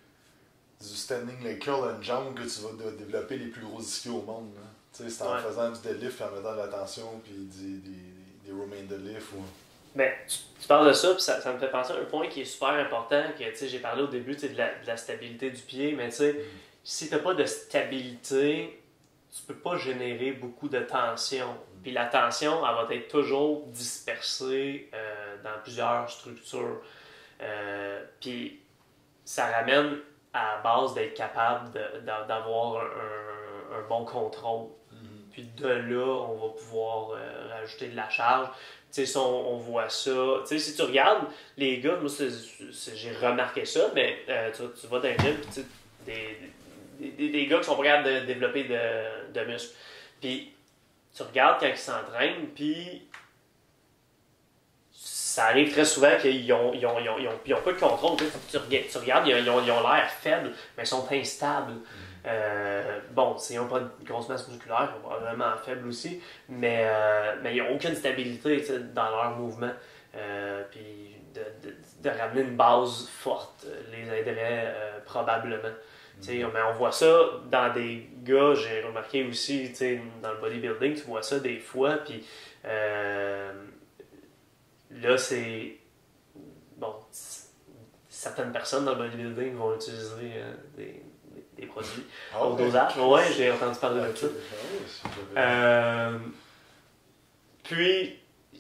A: du standing leg curl and jump que tu vas développer les plus gros ischios au monde. C'est en ouais. faisant du deadlift et en mettant de la tension puis des, des, des romain deadlift. Ou...
B: Ben, tu, tu parles de ça, puis ça, ça me fait penser à un point qui est super important, que j'ai parlé au début de la, de la stabilité du pied, mais mm. si tu n'as pas de stabilité, tu peux pas générer beaucoup de tension. Mm. Puis la tension, elle va être toujours dispersée euh, dans plusieurs structures. Euh, puis ça ramène à la base d'être capable d'avoir un, un, un bon contrôle. Mm-hmm. Puis de là, on va pouvoir euh, rajouter de la charge. Tu sais, on, on voit ça. Tu sais, si tu regardes, les gars, moi, j'ai remarqué ça, mais euh, tu, tu vas dans un gym, tu sais, des, des, des gars qui sont pas capables de développer de, de muscles. Puis tu regardes quand ils s'entraînent, puis ça arrive très souvent qu'ils ont, ils ont, ils ont, ils ont, ils ont pas de contrôle. Tu, tu, tu regardes, ils ont, ils ont l'air faibles, mais ils sont instables. Mm. Euh, bon, ils n'ont pas de grosse masse musculaire, ils sont probablement faibles aussi, mais, euh, mais ils n'ont aucune stabilité dans leur mouvement. Euh, puis de, de, de ramener une base forte les aiderait euh, probablement. Mm. Mais on voit ça dans des gars, j'ai remarqué aussi dans le bodybuilding, tu vois ça des fois, puis euh, là c'est bon, certaines personnes dans le bodybuilding vont utiliser euh, des, des, des produits
A: Ah
B: au
A: ouais.
B: dosage. Ouais, j'ai entendu parler de
A: Ok.
B: ça.
A: Ah ouais, si j'avais-
B: Euh, puis,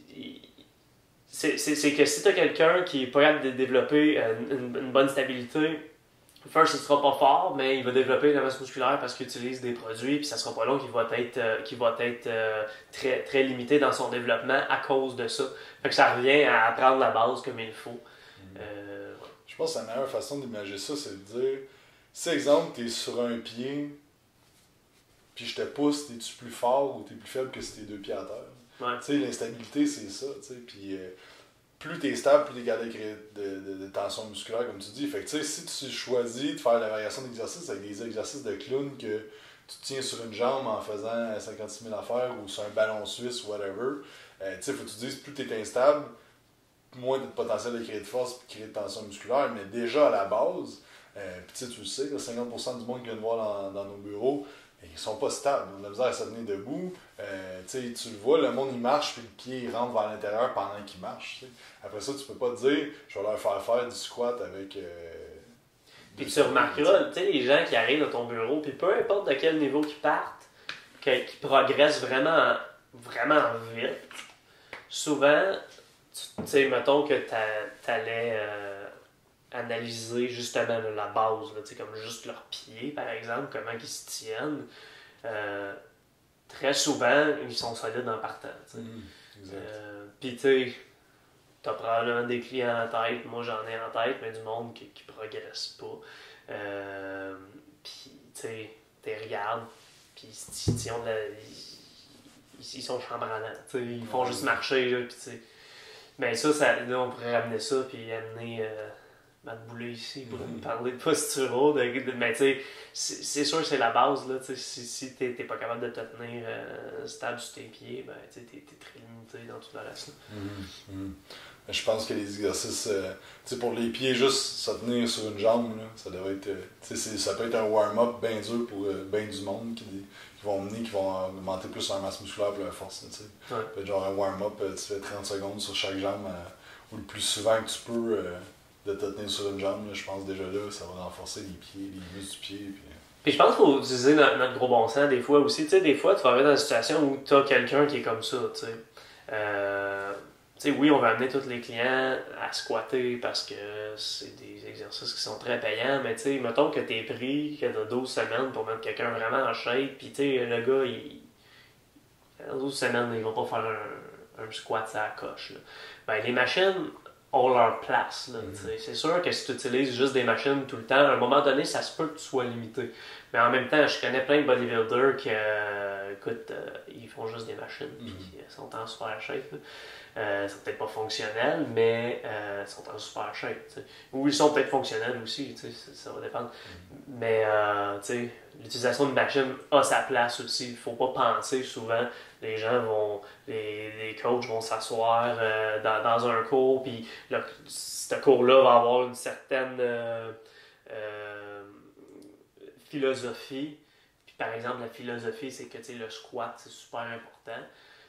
B: c'est c'est- c'est que si tu as quelqu'un qui est pas capable de développer euh, une, une bonne stabilité, first, il sera pas fort, mais il va développer de la masse musculaire parce qu'il utilise des produits, puis ça sera pas long qu'il va être, euh, qu'il va être euh, très, très limité dans son développement à cause de ça. Fait que ça revient à apprendre la base comme il faut. Euh, ouais.
A: Je pense que la meilleure façon d'imaginer ça, c'est de dire, si exemple, t'es sur un pied, puis je te pousse, t'es-tu plus fort ou t'es plus faible que si t'es deux pieds à terre?
B: Ouais.
A: Tu sais, l'instabilité, c'est ça, tu sais, puis euh, plus t'es stable, plus t'es capable de créer de, de, de tension musculaire, comme tu dis. Fait que tu sais, si tu choisis de faire la variation d'exercice avec des exercices de clown que tu te tiens sur une jambe en faisant cinquante-six mille affaires ou sur un ballon suisse ou whatever, euh, tu sais, faut que tu te dises, plus t'es instable, moins de potentiel de créer de force et de créer de tension musculaire, mais déjà à la base, euh, puis tu sais, tu le sais, là, cinquante pour cent du monde qui vient nous voir dans, dans nos bureaux, ils sont pas stables, ils ont de la misère à se tenir debout. Euh, tu sais, tu le vois, le monde il marche, puis le pied il rentre vers l'intérieur pendant qu'il marche. T'sais. Après ça, tu peux pas te dire, je vais leur faire faire du squat avec. Euh,
B: Puis tu remarqueras, tu sais, les gens qui arrivent dans ton bureau, puis peu importe de quel niveau qu'ils partent, qu'ils progressent vraiment, vraiment vite, souvent, tu sais, mettons que tu allais euh, analyser justement là, la base, là, comme juste leurs pieds, par exemple, comment ils se tiennent. Euh, très souvent, ils sont solides en partant.
A: Mmh, exact.
B: Euh, Puis tu sais, t'as probablement des clients en tête, moi j'en ai en tête, mais du monde qui, qui progresse pas. Euh, puis tu sais, tu regardes, puis ils, ils, ont de la, ils, ils sont chambranants. Ils font juste marcher, là, puis tu sais. Mais ça, ça, là, on pourrait ramener ça, puis amener euh, Matt Boulay ici pour
A: mm-hmm.
B: nous parler de posture. De, de, mais tu sais, c'est sûr que c'est la base. Là, si si tu n'es pas capable de te tenir euh, stable sur tes pieds, ben, tu es, es très limité dans tout le reste.
A: Mm-hmm. Mm-hmm. Je pense que les exercices, euh, tu sais, pour les pieds, juste se tenir sur une jambe, là, ça devrait être, euh, tu sais, ça peut être un warm-up bien dur pour euh, bien du monde qui, qui vont mener, qui vont augmenter plus leur masse musculaire et leur force. Tu sais.
B: Ouais.
A: Peut être genre un warm-up, euh, tu fais trente secondes sur chaque jambe, euh, ou le plus souvent que tu peux euh, de te tenir sur une jambe, là, je pense déjà là, ça va renforcer les pieds, les muscles du pied. Puis, euh...
B: puis je pense qu'il faut utiliser notre, notre gros bon sens des fois aussi. Tu sais, des fois, tu vas arriver dans une situation où tu as quelqu'un qui est comme ça, tu sais. Euh, Tu sais, oui, on va amener tous les clients à squatter parce que c'est des exercices qui sont très payants, mais tu sais, mettons que t'es pris, que t'as douze semaines pour mettre quelqu'un vraiment en shape, puis tu sais, le gars, il... dans douze semaines, il va pas faire un, un squat ça coche. Là. Ben, les machines ont leur place. Là, mm-hmm. C'est sûr que si tu utilises juste des machines tout le temps, à un moment donné, ça se peut que tu sois limité. Mais en même temps, je connais plein de bodybuilders qui, euh, écoute, euh, ils font juste des machines, puis mm-hmm. ils sont en super shape. Là. Euh, c'est peut-être pas fonctionnel, mais euh, ils sont en super shape. T'sais. Ou ils sont peut-être fonctionnels aussi, ça, ça va dépendre. Mm-hmm. Mais euh, l'utilisation de machine a sa place aussi. Il ne faut pas penser souvent, les gens vont, les, les coachs vont s'asseoir euh, dans, dans un cours, puis le, ce cours-là va avoir une certaine euh, euh, philosophie. Puis par exemple, la philosophie, c'est que le squat, c'est super important.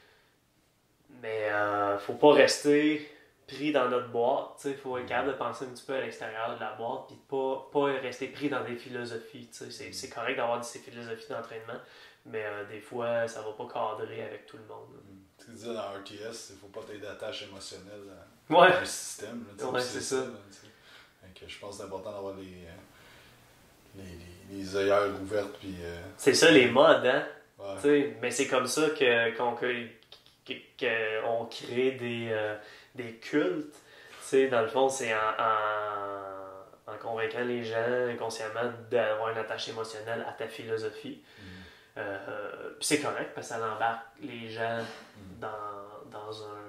B: Mais euh, faut pas rester pris dans notre boîte. Il faut être capable de penser un petit peu à l'extérieur de la boîte puis pas, pas rester pris dans des philosophies. C'est correct d'avoir ces philosophies d'entraînement, mais euh, des fois, ça va pas cadrer avec tout le monde.
A: Tu mm. disais dans R T S, il faut pas être d'attache émotionnelle à,
B: ouais.
A: à un système. Là,
B: ouais, c'est ça. ça
A: là, je pense que c'est important d'avoir les, les, les, les œillères ouvertes. Puis, euh...
B: c'est ça les modes, hein?
A: Ouais.
B: Mais c'est comme ça que, qu'on qu'on crée des, euh, des cultes. T'sais, dans le fond, c'est en, en, en convainquant les gens inconsciemment d'avoir une attache émotionnelle à ta philosophie. Mm. Euh, Puis c'est correct parce que ça embarque les gens mm. dans, dans un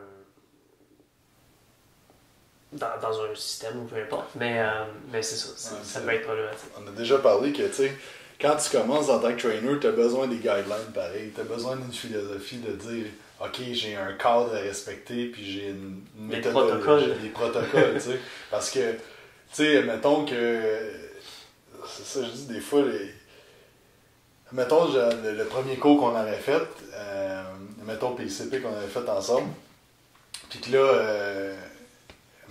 B: dans, dans un système ou peu importe. Mais, euh, mais c'est ça, ouais, ça peut être problématique.
A: On a déjà parlé que, tu sais, quand tu commences en tant que trainer, tu as besoin des guidelines pareils. Tu as besoin d'une philosophie de dire OK, j'ai un cadre à respecter, puis j'ai une méthodologie, des protocoles, tu sais. Parce que, tu sais, mettons que. C'est ça, je dis des fois, les. Mettons le, le premier cours qu'on avait fait, euh, mettons P C P qu'on avait fait ensemble, puis que là, euh,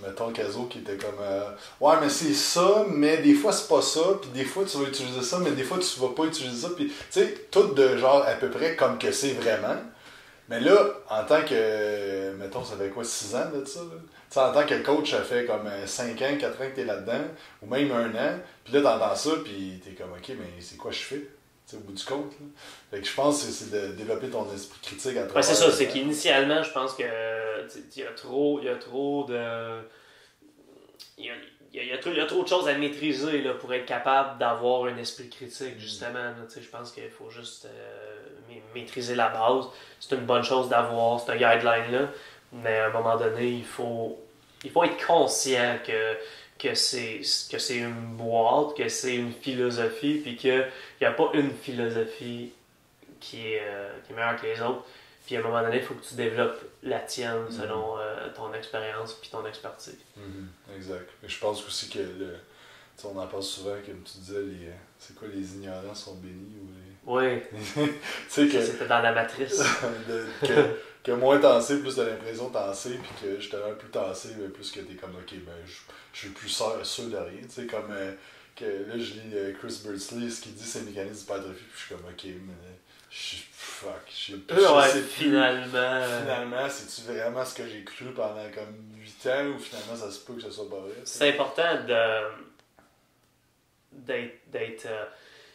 A: mettons Caso qui était comme euh, ouais mais c'est ça, mais des fois c'est pas ça, puis des fois tu vas utiliser ça, mais des fois tu vas pas utiliser ça, puis tu sais, tout de genre à peu près comme que c'est vraiment. Mais là, en tant que, mettons, ça fait quoi, six ans de ça, là? Tu sais, en tant que coach, ça fait comme cinq ans, quatre ans que t'es là-dedans, ou même un an, puis là t'entends ça, puis t'es comme, ok, mais c'est quoi je fais? Tu sais, au bout du compte, là. Fait que je pense que c'est de développer ton esprit critique à travers...
B: Ouais, c'est ça, c'est qu'initialement, je pense que il y a trop, il y a trop de... Il y a, il y a, il y a trop, il y a trop de choses à maîtriser là, pour être capable d'avoir un esprit critique, justement. Là, je pense qu'il faut juste euh, maîtriser la base. C'est une bonne chose d'avoir ce guideline-là, mais à un moment donné, il faut, il faut être conscient que, que, c'est, que c'est une boîte, que c'est une philosophie, puis qu'il n'y a pas une philosophie qui est, euh, qui est meilleure que les autres. Puis à un moment donné, il faut que tu développes la tienne selon euh, ton expérience puis ton expertise.
A: Mm-hmm. Exact. Mais je pense aussi que le, on en parle souvent, comme tu disais, les, c'est quoi, les ignorants sont bénis ou les...
B: Oui.
A: tu sais que
B: c'était dans la matrice.
A: de, que, que moins t'en sais, plus t'as l'impression t'en sais, puis que justement plus t'en sais, plus que t'es comme ok, ben je, je suis plus sûr, sûr de rien. Tu sais, comme euh, que là je lis euh, Chris Birdsley, ce qu'il dit c'est mécanisme d'hypertrophie, puis je suis comme ok, mais je fuck, je sais
B: plus. Ouais,
A: sais
B: finalement.
A: Plus. Finalement, c'est-tu vraiment ce que j'ai cru pendant comme huit ans ou finalement ça se peut que ce soit pas vrai? T'sais?
B: C'est important de d'être d'être euh,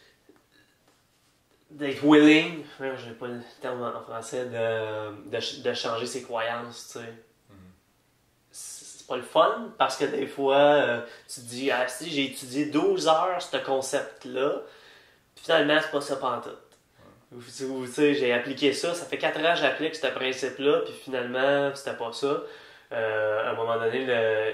B: d'être willing, je n'ai pas le terme en français, de, de, de changer ses croyances, tu sais. Mm-hmm. C'est pas le fun parce que des fois, euh, tu te dis, ah si j'ai étudié douze heures ce concept-là, puis finalement c'est pas ça pantoute. Ou tu sais, j'ai appliqué ça, ça fait quatre ans que j'applique ce principe-là, puis finalement, c'était pas ça. Euh, à un moment donné, le,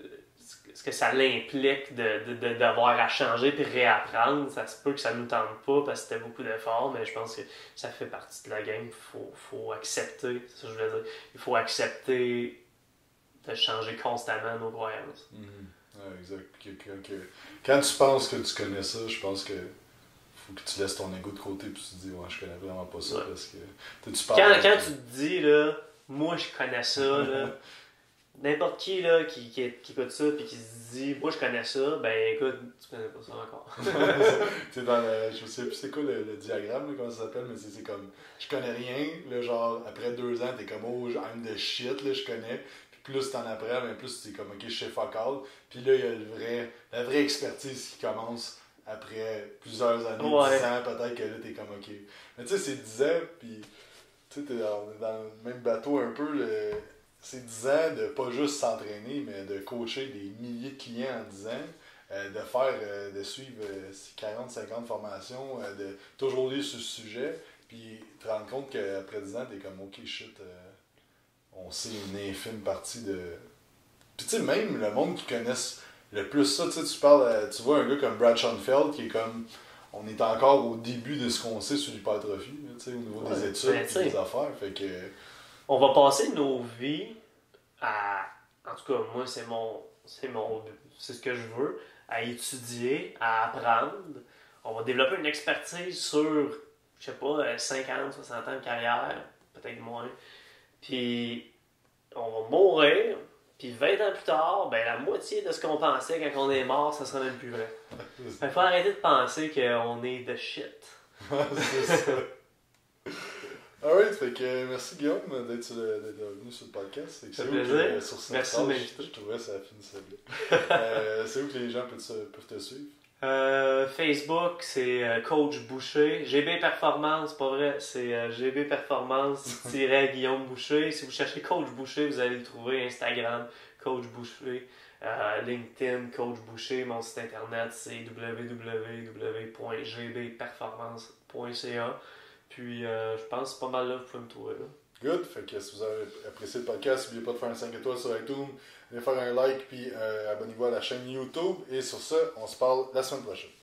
B: ce que ça l'implique de, de, de devoir à changer puis réapprendre, ça se peut que ça nous tente pas parce que c'était beaucoup d'efforts, mais je pense que ça fait partie de la game. Il faut, faut accepter, c'est ça que je veux dire. Il faut accepter de changer constamment nos croyances.
A: Mm-hmm. Ouais, exact. Que, que, que, quand tu penses que tu connais ça, je pense que faut que tu laisses ton ego de côté et tu te dis ouais je connais vraiment pas ça, ouais. Parce que tu parles
B: quand, quand tu te dis là moi je connais ça là, n'importe qui là qui, qui, qui écoute ça et qui se dit moi je connais ça, ben écoute tu connais pas ça encore.
A: Tu sais dans le, je sais plus c'est quoi le, le diagramme là, comment ça s'appelle, mais c'est, c'est comme je connais rien là, genre après deux ans t'es comme oh I'm the shit là, je connais. Puis plus t'en apprends, ben plus t'es comme ok je sais fuck all. Puis là il y a le vrai, la vraie expertise qui commence après plusieurs années, ouais. dix ans, peut-être que là, t'es comme, ok. Mais tu sais, c'est dix ans, puis tu sais, t'es dans, dans le même bateau un peu. Le, c'est dix ans de pas juste s'entraîner, mais de coacher des milliers de clients en dix ans, euh, de faire, euh, de suivre euh, quarante cinquante formations, euh, de toujours lire sur ce sujet, puis te rendre compte qu'après dix ans, t'es comme, ok, shit, euh, on sait une infime partie de... Puis tu sais, même le monde qui connaisse le plus ça, tu sais, tu parles, tu vois un gars comme Brad Schoenfeld qui est comme, on est encore au début de ce qu'on sait sur l'hypertrophie, tu sais, au niveau ouais, des études et des affaires, fait que...
B: On va passer nos vies à, en tout cas, moi, c'est mon, c'est mon, c'est ce que je veux, à étudier, à apprendre. On va développer une expertise sur, je sais pas, cinquante, soixante ans de carrière, peut-être moins, puis on va mourir. Puis vingt ans plus tard, ben la moitié de ce qu'on pensait quand on est mort, ça sera même plus vrai. Il faut arrêter de penser qu'on est the shit.
A: C'est ça. Alright, fait que merci Guillaume d'être, d'être venu sur le podcast. C'est,
B: c'est un plaisir. Que, sur
A: merci de m'inviter. Je trouvais que ça finissait bien. euh, c'est où que les gens peuvent te, peuvent te suivre?
B: Euh, Facebook, c'est euh, Coach Boucher. G B Performance, pas vrai, c'est euh, G B Performance-Guillaume Boucher. Si vous cherchez Coach Boucher, vous allez le trouver. Instagram, Coach Boucher. Euh, LinkedIn, Coach Boucher. Mon site internet, c'est w w w point g b performance point c a. Puis, euh, je pense que c'est pas mal là que vous pouvez me trouver. Là.
A: Good. Fait que si vous avez apprécié le podcast, n'oubliez pas de faire un cinq étoiles sur iTunes, de faire un like, puis euh, abonnez-vous à la chaîne YouTube. Et sur ça, on se parle la semaine prochaine.